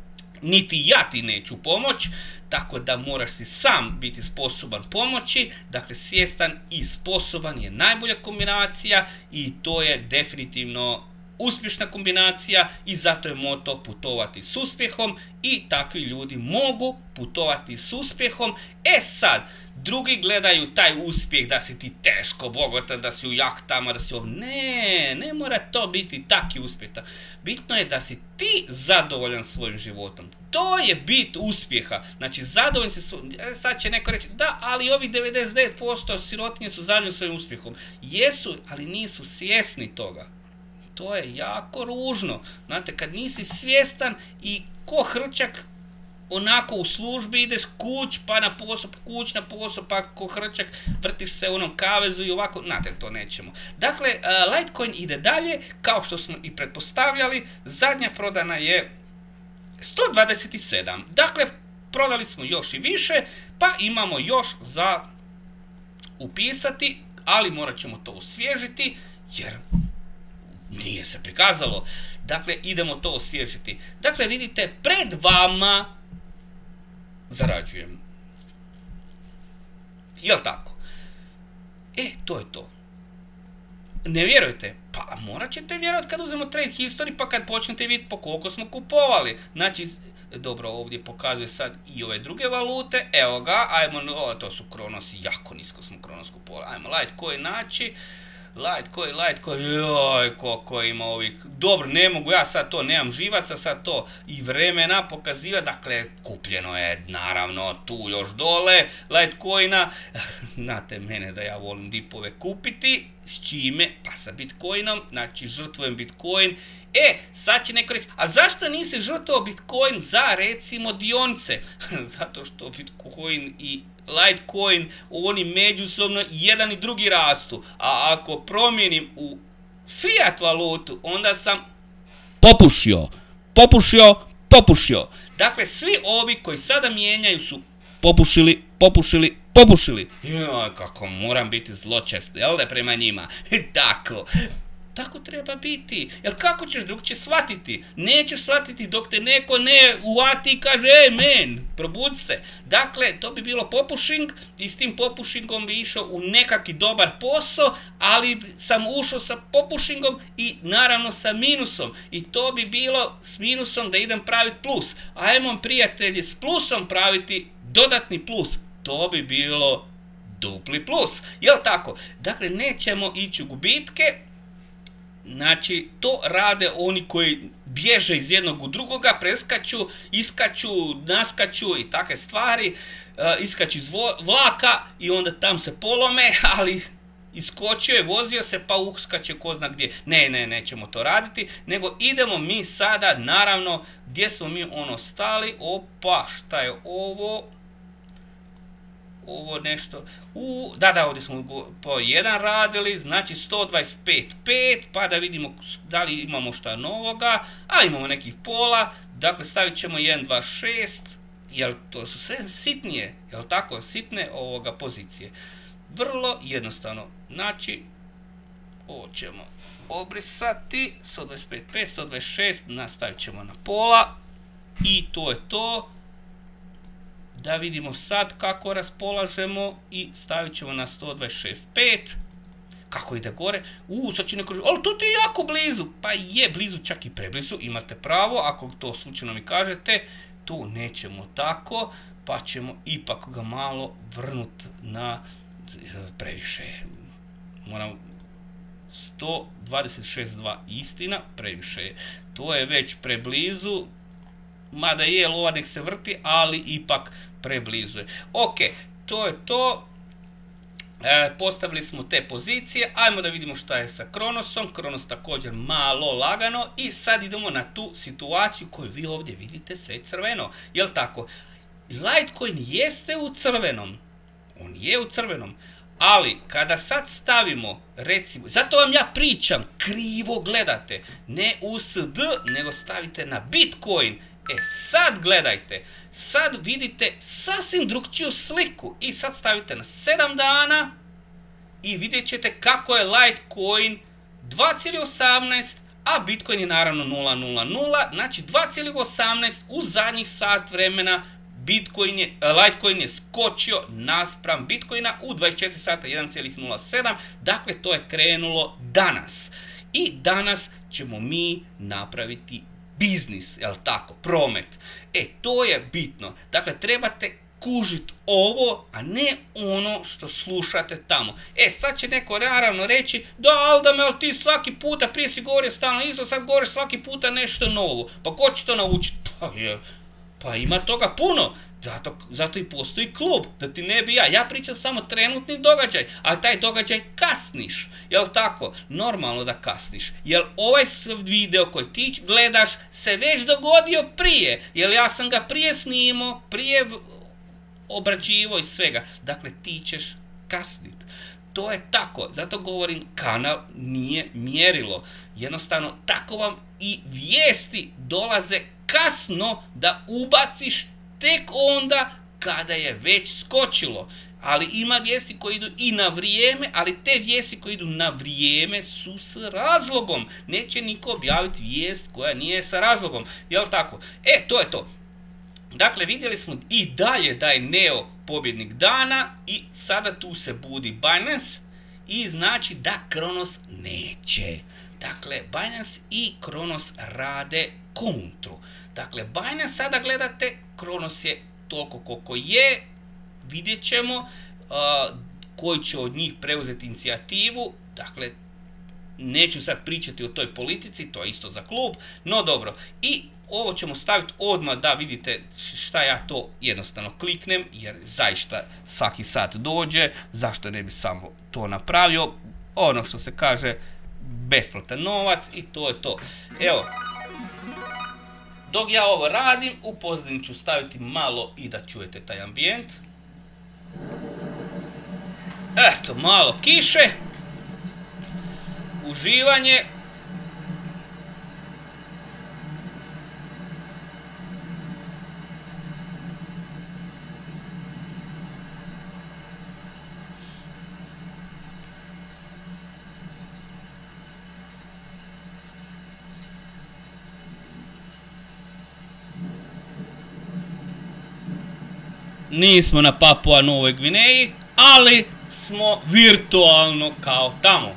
Niti ja ti neću pomoć, tako da moraš si sam biti sposoban pomoći. Dakle, svjestan i sposoban je najbolja kombinacija i to je definitivno uspješna kombinacija i zato je moto putovati s uspjehom i takvi ljudi mogu putovati s uspjehom. E sad, drugi gledaju taj uspjeh da si ti teško bogatan, da si u jahtama, da si ovdje. Ne, ne mora to biti taki uspjeh. Bitno je da si ti zadovoljan svojim životom. To je bit uspjeha. Znači, zadovoljan si svojim... Sad će neko reći, da, ali ovi devedeset devet posto sirotinje su zadovoljni svojim uspjehom. Jesu, ali nisu svjesni toga. To je jako ružno. Znate, kad nisi svjestan i ko hrčak onako u službi ideš kuć, pa na posao, pa kuć na posao, pa ko hrčak vrtiš se u onom kavezu i ovako, znate, to nećemo. Dakle, uh, Litecoin ide dalje, kao što smo i pretpostavljali, zadnja prodana je sto dvadeset sedam. Dakle, prodali smo još i više, pa imamo još za upisati, ali morat ćemo to osvježiti, jer nije se prikazalo. Dakle, idemo to osvježiti. Dakle, vidite, pred vama zarađujem. Jel tako? E, to je to. Ne vjerujete? Pa morat ćete vjerovati kad uzmemo trade history, pa kad počnete vidjeti po koliko smo kupovali. Znači, dobro, ovdje pokazuje sad i ove druge valute. Evo ga, ajmo, o, to su Kronosi, jako nisko smo Kronos kupovali. Ajmo Litecoin naći. Litecoin, Litecoin, joj, koliko ima ovih, dobro, ne mogu ja sad to, nemam živaca, sad to i vremena pokaziva, dakle, kupljeno je, naravno, tu još dole, Litecoina, znate mene da ja volim dipove kupiti, s čime, pa sa Bitcoinom, znači, žrtvujem Bitcoin. E, sad će neko reći, a zašto nisi žrtvovao Bitcoin za, recimo, dionice? Zato što Bitcoin i Litecoin, oni međusobno jedan i drugi rastu. A ako promijenim u fiat valutu, onda sam popušio, popušio, popušio. Dakle, svi ovi koji sada mijenjaju su popušili, popušili, popušili. Joj, kako moram biti zločest, jel da, prema njima? Tako. Tako treba biti, jer kako ćeš drugčije shvatiti? Nećeš shvatiti dok te neko ne uvati i kaže, ej men, probudi se. Dakle, to bi bilo popušing i s tim popušingom bi išao u nekakvi dobar posao, ali sam ušao sa popušingom i naravno sa minusom. I to bi bilo s minusom da idem praviti plus. Ajmo, prijatelji, s plusom praviti dodatni plus. To bi bilo dupli plus. Jel tako? Dakle, nećemo ići u gubitke. Znači, to rade oni koji bježe iz jednog u drugoga, preskaču, iskaču, naskaču i takve stvari, iskaču iz vlaka i onda tam se polome, ali iskočio je, vozio se pa uskače ko zna gdje. Ne, ne, nećemo to raditi, nego idemo mi sada, naravno, gdje smo mi ono stali, opa, šta je ovo? Ovo nešto, u, da, da, ovdje smo po jedan radili, znači sto dvadeset pet pet, pa da vidimo da li imamo šta novoga, a imamo nekih pola, dakle stavit ćemo jedan dva šest, jel to su sve sitnije, jel tako, sitne ovoga pozicije. Vrlo jednostavno, znači, ovo ćemo obrisati, sto dvadeset pet pet, sto dvadeset šest, nastavit ćemo na pola i to je to. Da vidimo sad kako raspolažemo i stavit ćemo na sto dvadeset šest pet. Kako ide gore? Uuu, sad će neko reći, ali to ti je jako blizu. Pa je blizu, čak i preblizu, imate pravo, ako to slučajno mi kažete. Tu nećemo tako, pa ćemo ipak ga malo vrnuti na previše. Moram sto dvadeset šest zarez dva, istina, previše je. To je već preblizu. Mada je, lova nek se vrti, ali ipak preblizu je. Ok, to je to. E, postavili smo te pozicije. Ajmo da vidimo šta je sa Kronosom. Kronos također malo lagano. I sad idemo na tu situaciju koju vi ovdje vidite, sve crveno. Jel tako? Litecoin jeste u crvenom. On je u crvenom. Ali, kada sad stavimo, recimo, zato vam ja pričam, krivo gledate. Ne U S D, nego stavite na Bitcoin. E sad gledajte, sad vidite sasvim drugčiju sliku i sad stavite na sedam dana i vidjet ćete kako je Litecoin dva zarez osamnaest, a Bitcoin je naravno nula zarez nula nula, znači dva zarez osamnaest u zadnjih sat vremena Bitcoin je, Litecoin je skočio naspram Bitcoina u dvadeset četiri sata jedan zarez nula sedam, dakle to je krenulo danas. I danas ćemo mi napraviti biznis, jel tako, promet. E, to je bitno. Dakle, trebate kužiti ovo, a ne ono što slušate tamo. E, sad će neko naravno reći, da, Aldame, ali ti svaki puta, prije si govorio stalno isto, sad govoriš svaki puta nešto novo. Pa ko će to naučiti? Pa je, pa ima toga puno. Zato, zato i postoji klub, da ti ne bi ja. Ja pričam samo trenutni događaj, a taj događaj kasniš. Jel tako? Normalno da kasniš. Jel ovaj video koji ti gledaš se već dogodio prije. Jel ja sam ga prije snimao, prije obrađivo i svega. Dakle, ti ćeš kasnit. To je tako. Zato govorim, kanal nije mjerilo. Jednostavno, tako vam i vijesti dolaze kasno da ubaciš tek onda kada je već skočilo. Ali ima vijesti koji idu i na vrijeme, ali te vijesti koji idu na vrijeme su s razlogom. Neće niko objaviti vijest koja nije sa razlogom. Jel tako? E, to je to. Dakle, vidjeli smo i dalje da je Neo pobjednik dana i sada tu se budi Binance i znači da Kronos neće. Dakle, Binance i Kronos rade kontru. Dakle, Binance sada gledate, Kronos je toliko koliko je, vidjet ćemo uh, koji će od njih preuzeti inicijativu. Dakle, neću sad pričati o toj politici, to je isto za klub, no dobro. I ovo ćemo staviti odmah da vidite šta ja to jednostavno kliknem, jer zaista svaki sat dođe, zašto ne bi samo to napravio, ono što se kaže besplatan novac i to je to. Evo, dok ja ovo radim, u pozadini ću staviti malo i da čujete taj ambijent. Eto, malo kiše, uživanje. Nismo na Papua Novoj Gvineji, ali smo virtualno kao tamo.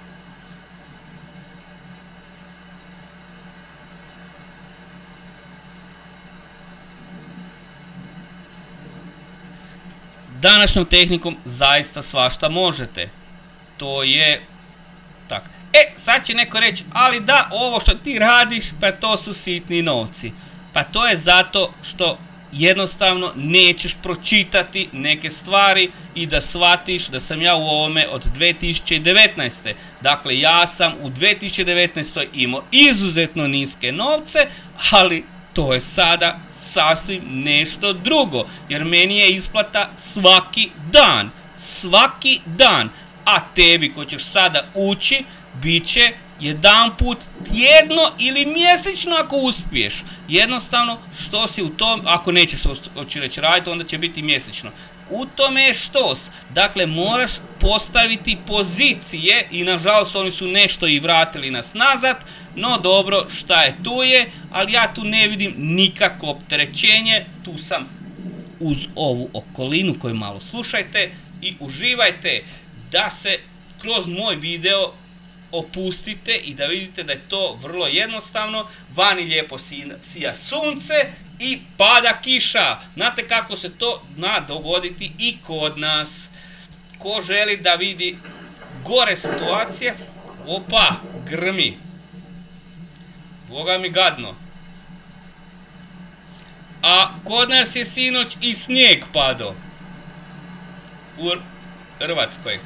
Današnjom tehnikom zaista svašta možete. To je tako. E, sad će neko reći, ali da, ovo što ti radiš, pa to su sitni novci. Pa to je zato što jednostavno nećeš pročitati neke stvari i da shvatiš da sam ja u ovome od dve tisuće devetnaeste. Dakle, ja sam u dve tisuće devetnaestoj imao izuzetno niske novce, ali to je sada sasvim nešto drugo, jer meni je isplata svaki dan, svaki dan, a tebi ko ćeš sada ući, bit će jedanput tjedno ili mjesečno ako uspiješ. Jednostavno, što si u tom, ako nećeš to hoći reći raditi, onda će biti mjesečno. U tome je štos. Dakle, moraš postaviti pozicije i nažalost oni su nešto i vratili nas nazad, no dobro, šta je tu je, ali ja tu ne vidim nikakvo opterećenje, tu sam uz ovu okolinu koju malo slušajte i uživajte da se kroz moj video opustite i da vidite da je to vrlo jednostavno. Vani lijepo sija sunce i pada kiša. Znate kako se to zna dogoditi i kod nas. Ko želi da vidi gore situacije, opa, grmi. Boga mi gadno. A kod nas je sinoć i snijeg padao. U Hrvatskoj.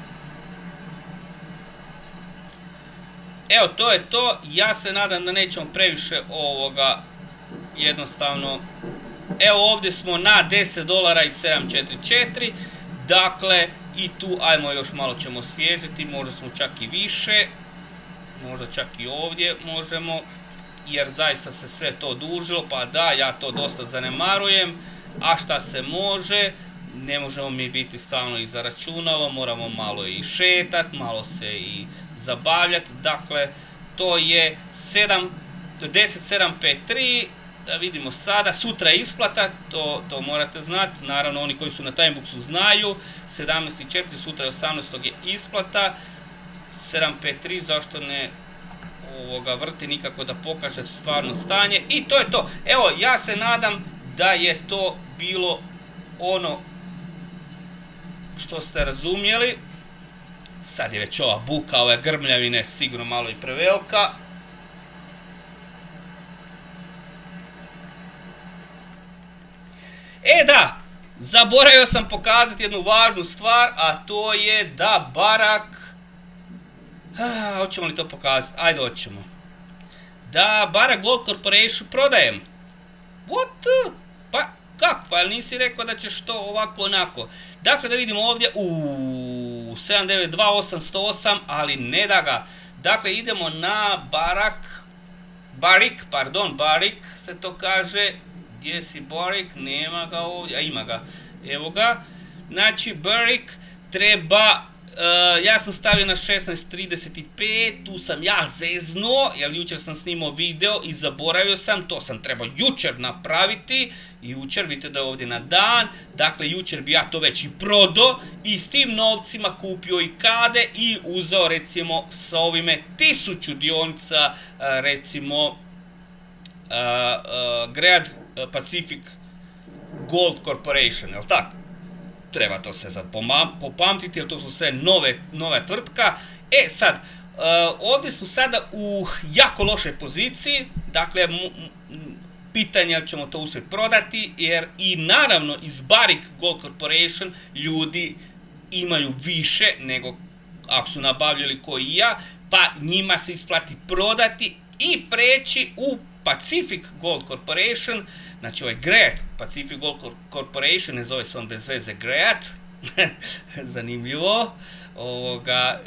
Evo, to je to. Ja se nadam da nećemo previše ovoga jednostavno. Evo, ovdje smo na deset dolara i sedam četrdeset četiri. Dakle, i tu, ajmo još malo ćemo svježiti. Možda smo čak i više. Možda čak i ovdje možemo. Jer zaista se sve to dužilo. Pa da, ja to dosta zanemarujem. A šta se može? Ne možemo mi biti stalno iza računalo. Moramo malo i šetat. Malo se i zabavljati. Dakle, to je deset sedam pet tri. Da vidimo sada. Sutra je isplata. To, to morate znati. Naravno, oni koji su na timebooksu znaju. sedamnaest četiri. Sutra je osamnaestog je isplata. sedam pet tri. Zašto ne ovoga vrti nikako da pokaže stvarno stanje. I to je to. Evo, ja se nadam da je to bilo ono što ste razumjeli. Sad je već ova buka, ove grmljavine sigurno malo i prevelika. E da, zaboravio sam pokazati jednu važnu stvar, a to je da Barak... Ah, hoćemo li to pokazati? Ajde, hoćemo. Da Barak Gold Corporation prodajem. What? Pa kako? Pa nisi rekao da ćeš to ovako onako. Dakle, da vidimo ovdje. Uuuu, sedam devet dva osam jedan zero osam, ali ne da ga. Dakle, idemo na Barak. Barik, pardon, Barik se to kaže. Gdje si Barik? Nema ga ovdje. A ima ga. Evo ga. Znači, Barik treba... Uh, ja sam stavio na šesnaest trideset pet, tu sam ja zeznuo, jer jučer sam snimao video i zaboravio sam, to sam trebao jučer napraviti, jučer, vidite da je ovdje na dan, dakle jučer bi ja to već i prodao i s tim novcima kupio i kade i uzeo recimo sa ovime tisuću dionica, uh, recimo uh, uh, Great Pacific Gold Corporation, jel tako? Treba to se sad popamtiti, jer to su sve nove, nove tvrtka. E sad, uh, ovdje smo sada u jako lošoj poziciji, dakle, pitanje je li ćemo to uspjeti prodati, jer i naravno iz Barik Gold Corporation ljudi imaju više nego ako su nabavljali koji i ja, pa njima se isplati prodati i preći u Pacific Gold Corporation. Znači, ovaj Great Pacific Gold Corporation, ne zove se on bez veze Great, zanimljivo, ovoga,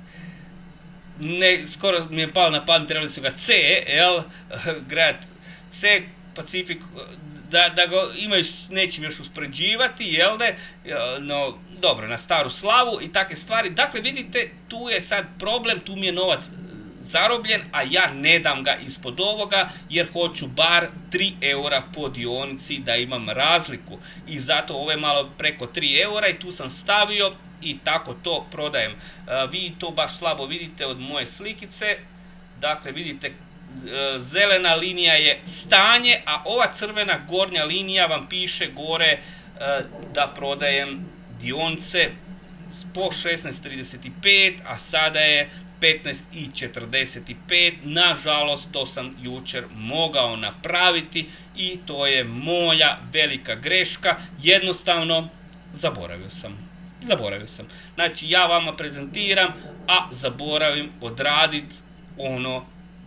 ne, skoro mi je palo na pamet, trebali su ga C, jel, Great C Pacific, da, da ga imaju s nečim još uspoređivati, jel de, no, dobro, na staru slavu i takve stvari. Dakle, vidite, tu je sad problem, tu mi je novac zarobljen, a ja ne dam ga ispod ovoga, jer hoću bar tri eura po dionici da imam razliku. I zato ovo je malo preko tri eura i tu sam stavio i tako to prodajem. Uh, vi to baš slabo vidite od moje slikice. Dakle, vidite, uh, zelena linija je stanje, a ova crvena gornja linija vam piše gore uh, da prodajem dionice po šesnaest trideset pet, a sada je petnaest i četrdeset pet. Nažalost, to sam jučer mogao napraviti i to je moja velika greška. Jednostavno, zaboravio sam. Zaboravio sam. Znači, ja vama prezentiram, a zaboravim odraditi ono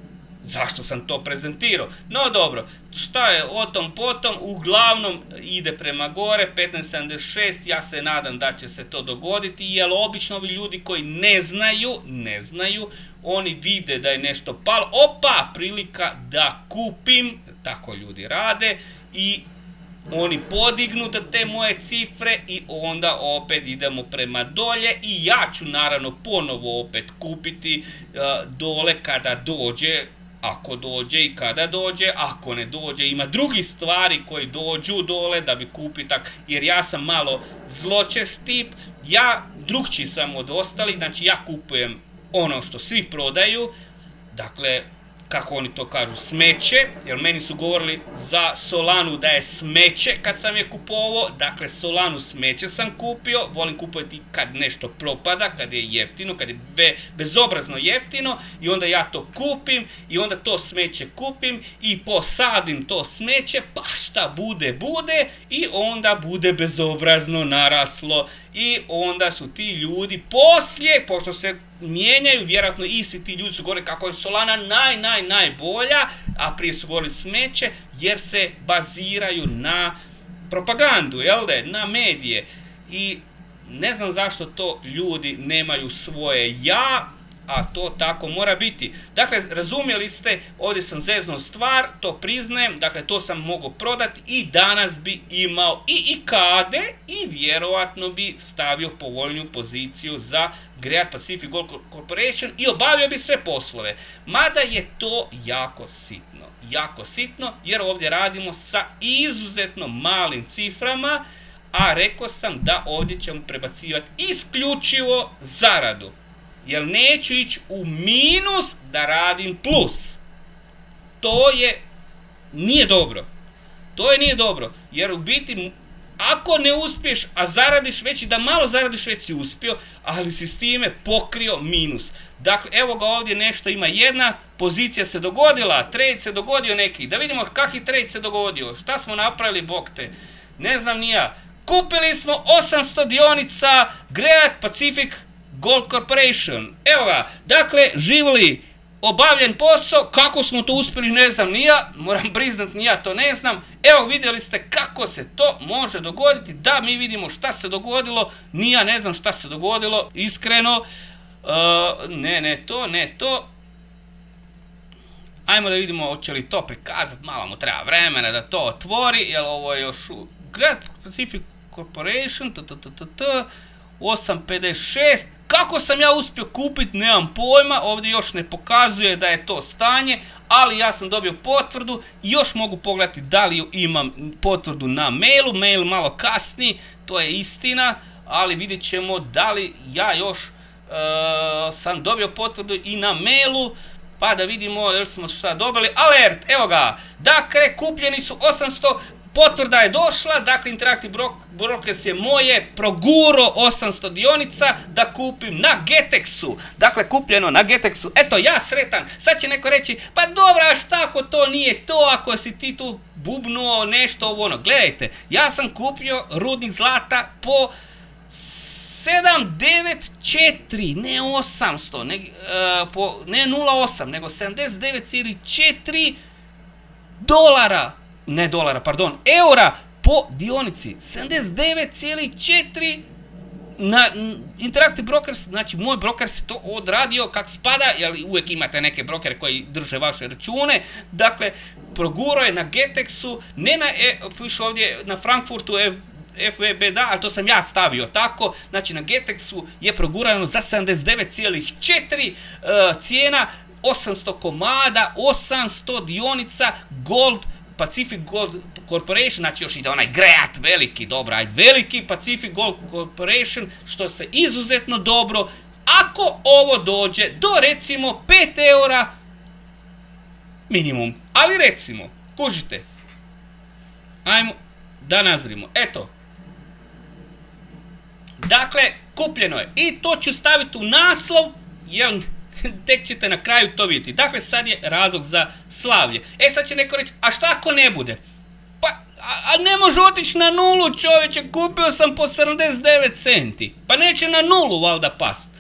zašto sam to prezentirao. No dobro, šta je o tom potom, uglavnom ide prema gore, petnaest sedamdeset šest, ja se nadam da će se to dogoditi, jer obično ovi ljudi koji ne znaju, ne znaju, oni vide da je nešto palo, opa, prilika da kupim, tako ljudi rade, i oni podignu te moje cifre i onda opet idemo prema dolje i ja ću naravno ponovo opet kupiti uh, dole kada dođe, ako dođe i kada dođe, ako ne dođe, ima drugih stvari koji dođu dole da bi kupi tak, jer ja sam malo zločest tip, ja drugčiji sam od ostalih, znači ja kupujem ono što svi prodaju, dakle, kako oni to kažu, smeće, jer meni su govorili za Solanu da je smeće kad sam je kupovao, dakle Solanu smeće sam kupio, volim kupovati kad nešto propada, kad je jeftino, kad je be, bezobrazno jeftino i onda ja to kupim i onda to smeće kupim i posadim to smeće, pa šta bude, bude i onda bude bezobrazno naraslo i onda su ti ljudi poslije, pošto se mijenjaju, vjerojatno isti ti ljudi su govorili kako je Solana naj, naj, najbolja, a prije su govorili smeće, jer se baziraju na propagandu, jel da, na medije. I ne znam zašto to ljudi nemaju svoje ja, a to tako mora biti. Dakle, razumjeli ste, ovdje sam zeznuo stvar, to priznajem, dakle, to sam mogao prodati i danas bi imao i ikade i vjerojatno bi stavio povoljniju poziciju za Great Pacific Gold Corporation i obavio bi sve poslove. Mada je to jako sitno, jako sitno, jer ovdje radimo sa izuzetno malim ciframa, a rekao sam da ovdje ćemo prebacivati isključivo zaradu. Jer neću ići u minus da radim plus. To je, nije dobro. To je nije dobro. Jer u biti, ako ne uspiješ, a zaradiš već i da malo zaradiš, već si uspio, ali si s time pokrio minus. Dakle, evo ga ovdje nešto ima jedna, pozicija se dogodila, trade se dogodio neki. Da vidimo kakvi trade se dogodio. Šta smo napravili, bog te? Ne znam ni ja. Kupili smo osamsto dionica Great Pacific Gold Corporation. Evo ga, dakle, živjeli, obavljen posao, kako smo to uspjeli ne znam ni ja, moram priznat ni ja to ne znam. Evo vidjeli ste kako se to može dogoditi, da mi vidimo šta se dogodilo, ni ja ne znam šta se dogodilo, iskreno, uh, ne, ne to, ne to. Ajmo da vidimo hoće li to prikazati, malo mu treba vremena da to otvori, jer ovo je još u Great Pacific Corporation, t, t, t, t, t, osam pedeset šest, kako sam ja uspio kupiti, nemam pojma, ovdje još ne pokazuje da je to stanje, ali ja sam dobio potvrdu i još mogu pogledati da li imam potvrdu na mailu, mail malo kasni, to je istina, ali vidjet ćemo da li ja još uh, sam dobio potvrdu i na mailu, pa da vidimo jer smo šta dobili. Alert, evo ga, dakle kupljeni su osamsto, potvrda je došla, dakle Interactive Brokers je moje proguro osamsto dionica da kupim na Getexu, dakle kupljeno na Getexu, eto ja sretan. Sad će neko reći, pa dobra, šta ako to nije to, ako si ti tu bubnuo nešto ovo ono, gledajte, ja sam kupio rudnik zlata po sedam devet četiri, ne osamsto, ne, uh, po, ne nula osam, nego sedamdeset devet zarez četiri dolara, ne dolara, pardon, eura po dionici, sedamdeset devet zarez četiri na Interactive Brokers, znači moj broker se to odradio kak spada, jer uvijek imate neke brokere koji drže vaše račune, dakle, proguro je na Getexu, ne na, e, piše ovdje na Frankfurtu, F V B D, ali to sam ja stavio tako, znači na Getexu je progurano za sedamdeset devet zarez četiri uh, cijena, osamsto komada, osamsto dionica Gold Pacific Gold Corporation, znači još ide onaj Great veliki, dobro, ajde, veliki Pacific Gold Corporation, što se izuzetno dobro, ako ovo dođe do recimo pet eura minimum, ali recimo, kužite, ajmo da nazrimo, eto, dakle, kupljeno je i to ću staviti u naslov, jer tek ćete na kraju to vidjeti. Dakle, sad je razlog za slavlje. E, sad će neko reći, a šta ako ne bude? Pa, a, a ne može otići na nulu, čovječe, kupio sam po sedamdeset devet centi. Pa neće na nulu valjda past.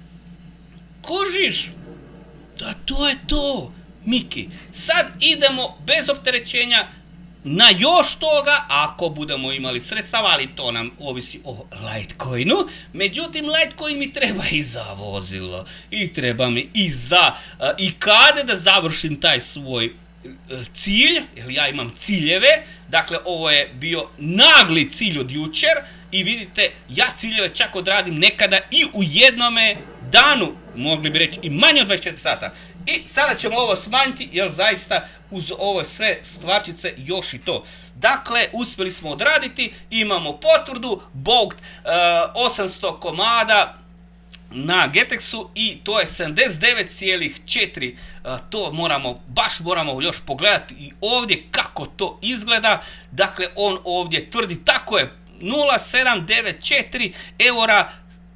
Kužiš? Da, to je to, Miki. Sad idemo bez opterećenja na još toga, ako budemo imali sredstava, ali to nam ovisi o Litecoinu. Međutim, Litecoin mi treba i za vozilo, i treba mi i za uh, i kada da završim taj svoj uh, cilj, jer ja imam ciljeve. Dakle, ovo je bio nagli cilj od jučer i vidite, ja ciljeve čak odradim nekada i u jednome danu, mogli bi reći i manje od dvadeset četiri sata. I sada ćemo ovo smanjiti, jer zaista uz ovo sve stvarčice još i to. Dakle, uspjeli smo odraditi, imamo potvrdu, booked uh, osamsto komada na Getexu i to je sedamdeset devet zarez četiri. Uh, to moramo, baš moramo još pogledati i ovdje kako to izgleda. Dakle, on ovdje tvrdi, tako je, nula sedam devet četiri eura,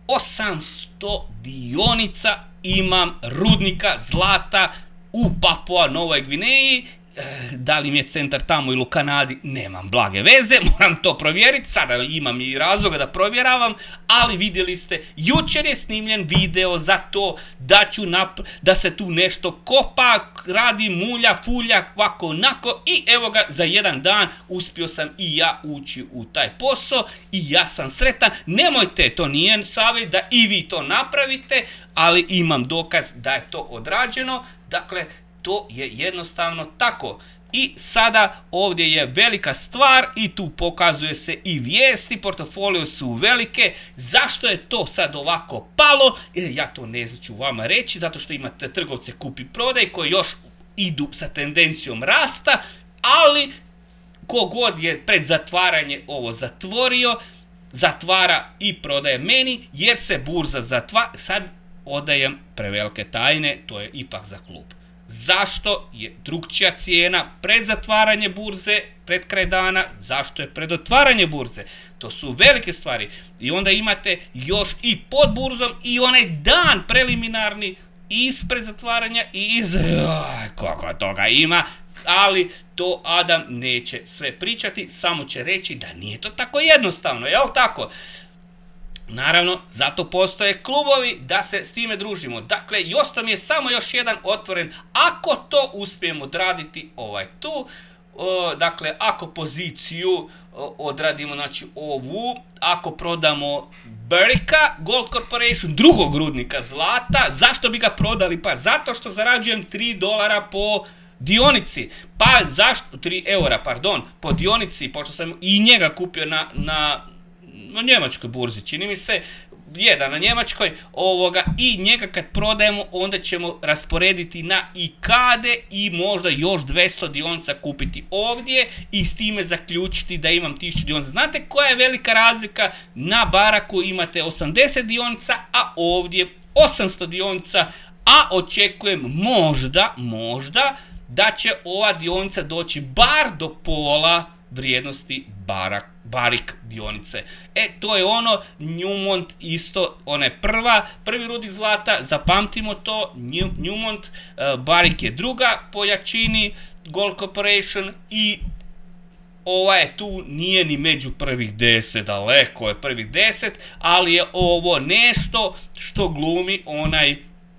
osamsto dionica imam rudnika zlata u Papua Novoj Gvineji. Da li mi je centar tamo ili u Kanadi, nemam blage veze, moram to provjeriti, sada imam i razloga da provjeravam, ali vidjeli ste, jučer je snimljen video za to da, ću da se tu nešto kopa, radi, mulja, fulja, ovako, onako, i evo ga, za jedan dan uspio sam i ja ući u taj posao i ja sam sretan. Nemojte, to nije savjet da i vi to napravite, ali imam dokaz da je to odrađeno. Dakle, to je jednostavno tako. I sada ovdje je velika stvar i tu pokazuje se i vijesti, portfolio su velike. Zašto je to sad ovako palo? Jer ja to ne ću vama reći, zato što imate trgovce kupi-prodaj koji još idu sa tendencijom rasta, ali kogod je pred zatvaranje ovo zatvorio, zatvara i prodaje meni, jer se burza zatvara. Sad odajem prevelike tajne, to je ipak za klub. Zašto je drugčija cijena pred zatvaranje burze, pred kraj dana, zašto je pred otvaranje burze? To su velike stvari. I onda imate još i pod burzom i onaj dan preliminarni ispred zatvaranja i iz... Aj, koliko toga ima, ali to Adam neće sve pričati, samo će reći da nije to tako jednostavno, jel tako? Naravno, zato postoje klubovi da se s time družimo. Dakle, i ostao mi je samo još jedan otvoren. Ako to uspijemo odraditi ovaj tu, o, dakle, ako poziciju o, odradimo, znači ovu, ako prodamo Barricka Gold Corporation, drugog rudnika zlata, zašto bi ga prodali? Pa zato što zarađujem tri dolara po dionici. Pa zašto? tri eura, pardon, po dionici, pošto sam i njega kupio na... na na njemačkoj burzi, čini mi se, jedan na njemačkoj, ovoga, i njega kad prodajemo, onda ćemo rasporediti na I K A D E i možda još dvjesto dionica kupiti ovdje i s time zaključiti da imam tisuću dionica. Znate koja je velika razlika? Na Baraku imate osamdeset dionica, a ovdje osamsto dionica, a očekujem možda, možda, da će ova dionica doći bar do pola vrijednosti Barak, Barrick dionice. E, to je ono, Newmont isto, ona je prva, prvi rudnik zlata, zapamtimo to, Newmont, uh, Barrick je druga po jačini, Gold Corporation, i ova je tu, nije ni među prvih deset, daleko je prvih deset, ali je ovo nešto što glumi onaj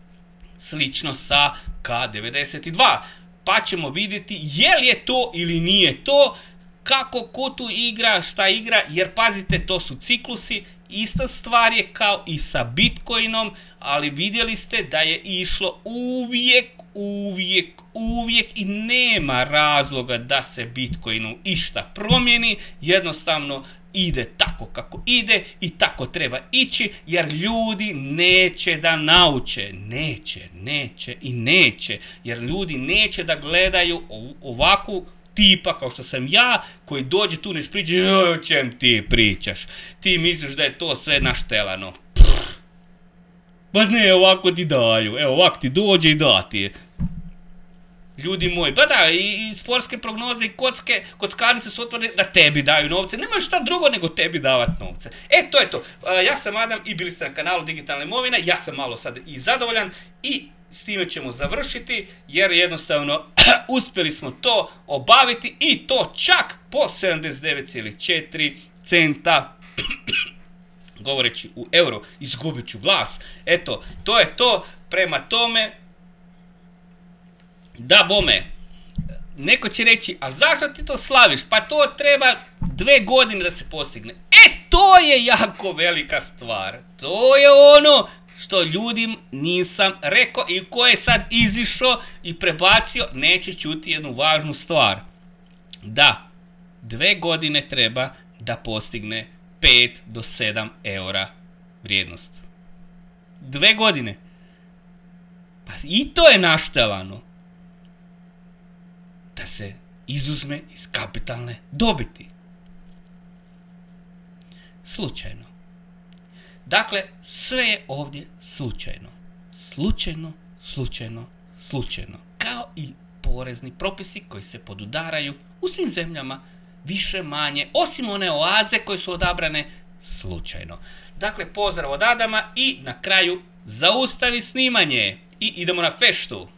slično sa K devedeset dva. Pa ćemo vidjeti je li je to ili nije to, kako ko tu igra, šta igra, jer pazite, to su ciklusi, ista stvar je kao i sa Bitcoinom, ali vidjeli ste da je išlo uvijek, uvijek, uvijek i nema razloga da se Bitcoinu išta promijeni, jednostavno ide tako kako ide i tako treba ići, jer ljudi neće da nauče, neće, neće i neće, jer ljudi neće da gledaju ovakvu tipa kao što sam ja, koji dođe tu ne ispriča, o čem ti pričaš, ti misliš da je to sve naštelano. Pa ne, ovako ti daju, evo ovako ti dođe i da ti je. Ljudi moji, pa da, i, i sportske prognoze i kocke, kockarnice su otvorene da tebi daju novce, nema šta drugo nego tebi davati novce. E, to je to, ja sam Adam i bili ste na kanalu Digitalna imovina, ja sam malo sad i zadovoljan i s time ćemo završiti, jer jednostavno uspjeli smo to obaviti i to čak po sedamdeset devet zarez četiri centa. Govoreći u euro, izgubit ću glas. Eto, to je to. Prema tome, da bome, neko će reći, a zašto ti to slaviš? Pa to treba dve godine da se postigne. E, to je jako velika stvar. To je ono što ljudim nisam rekao i ko je sad izišao i prebacio, neće čuti jednu važnu stvar. Da, dve godine treba da postigne pet do sedam eura vrijednost. Dve godine. Pa i to je naštelano. Da se izuzme iz kapitalne dobiti. Slučajno. Dakle, sve je ovdje slučajno. Slučajno, slučajno, slučajno. Kao i porezni propisi koji se podudaraju u svim zemljama, više manje, osim one oaze koje su odabrane slučajno. Dakle, pozdrav od Adama i na kraju zaustavi snimanje i idemo na feštu.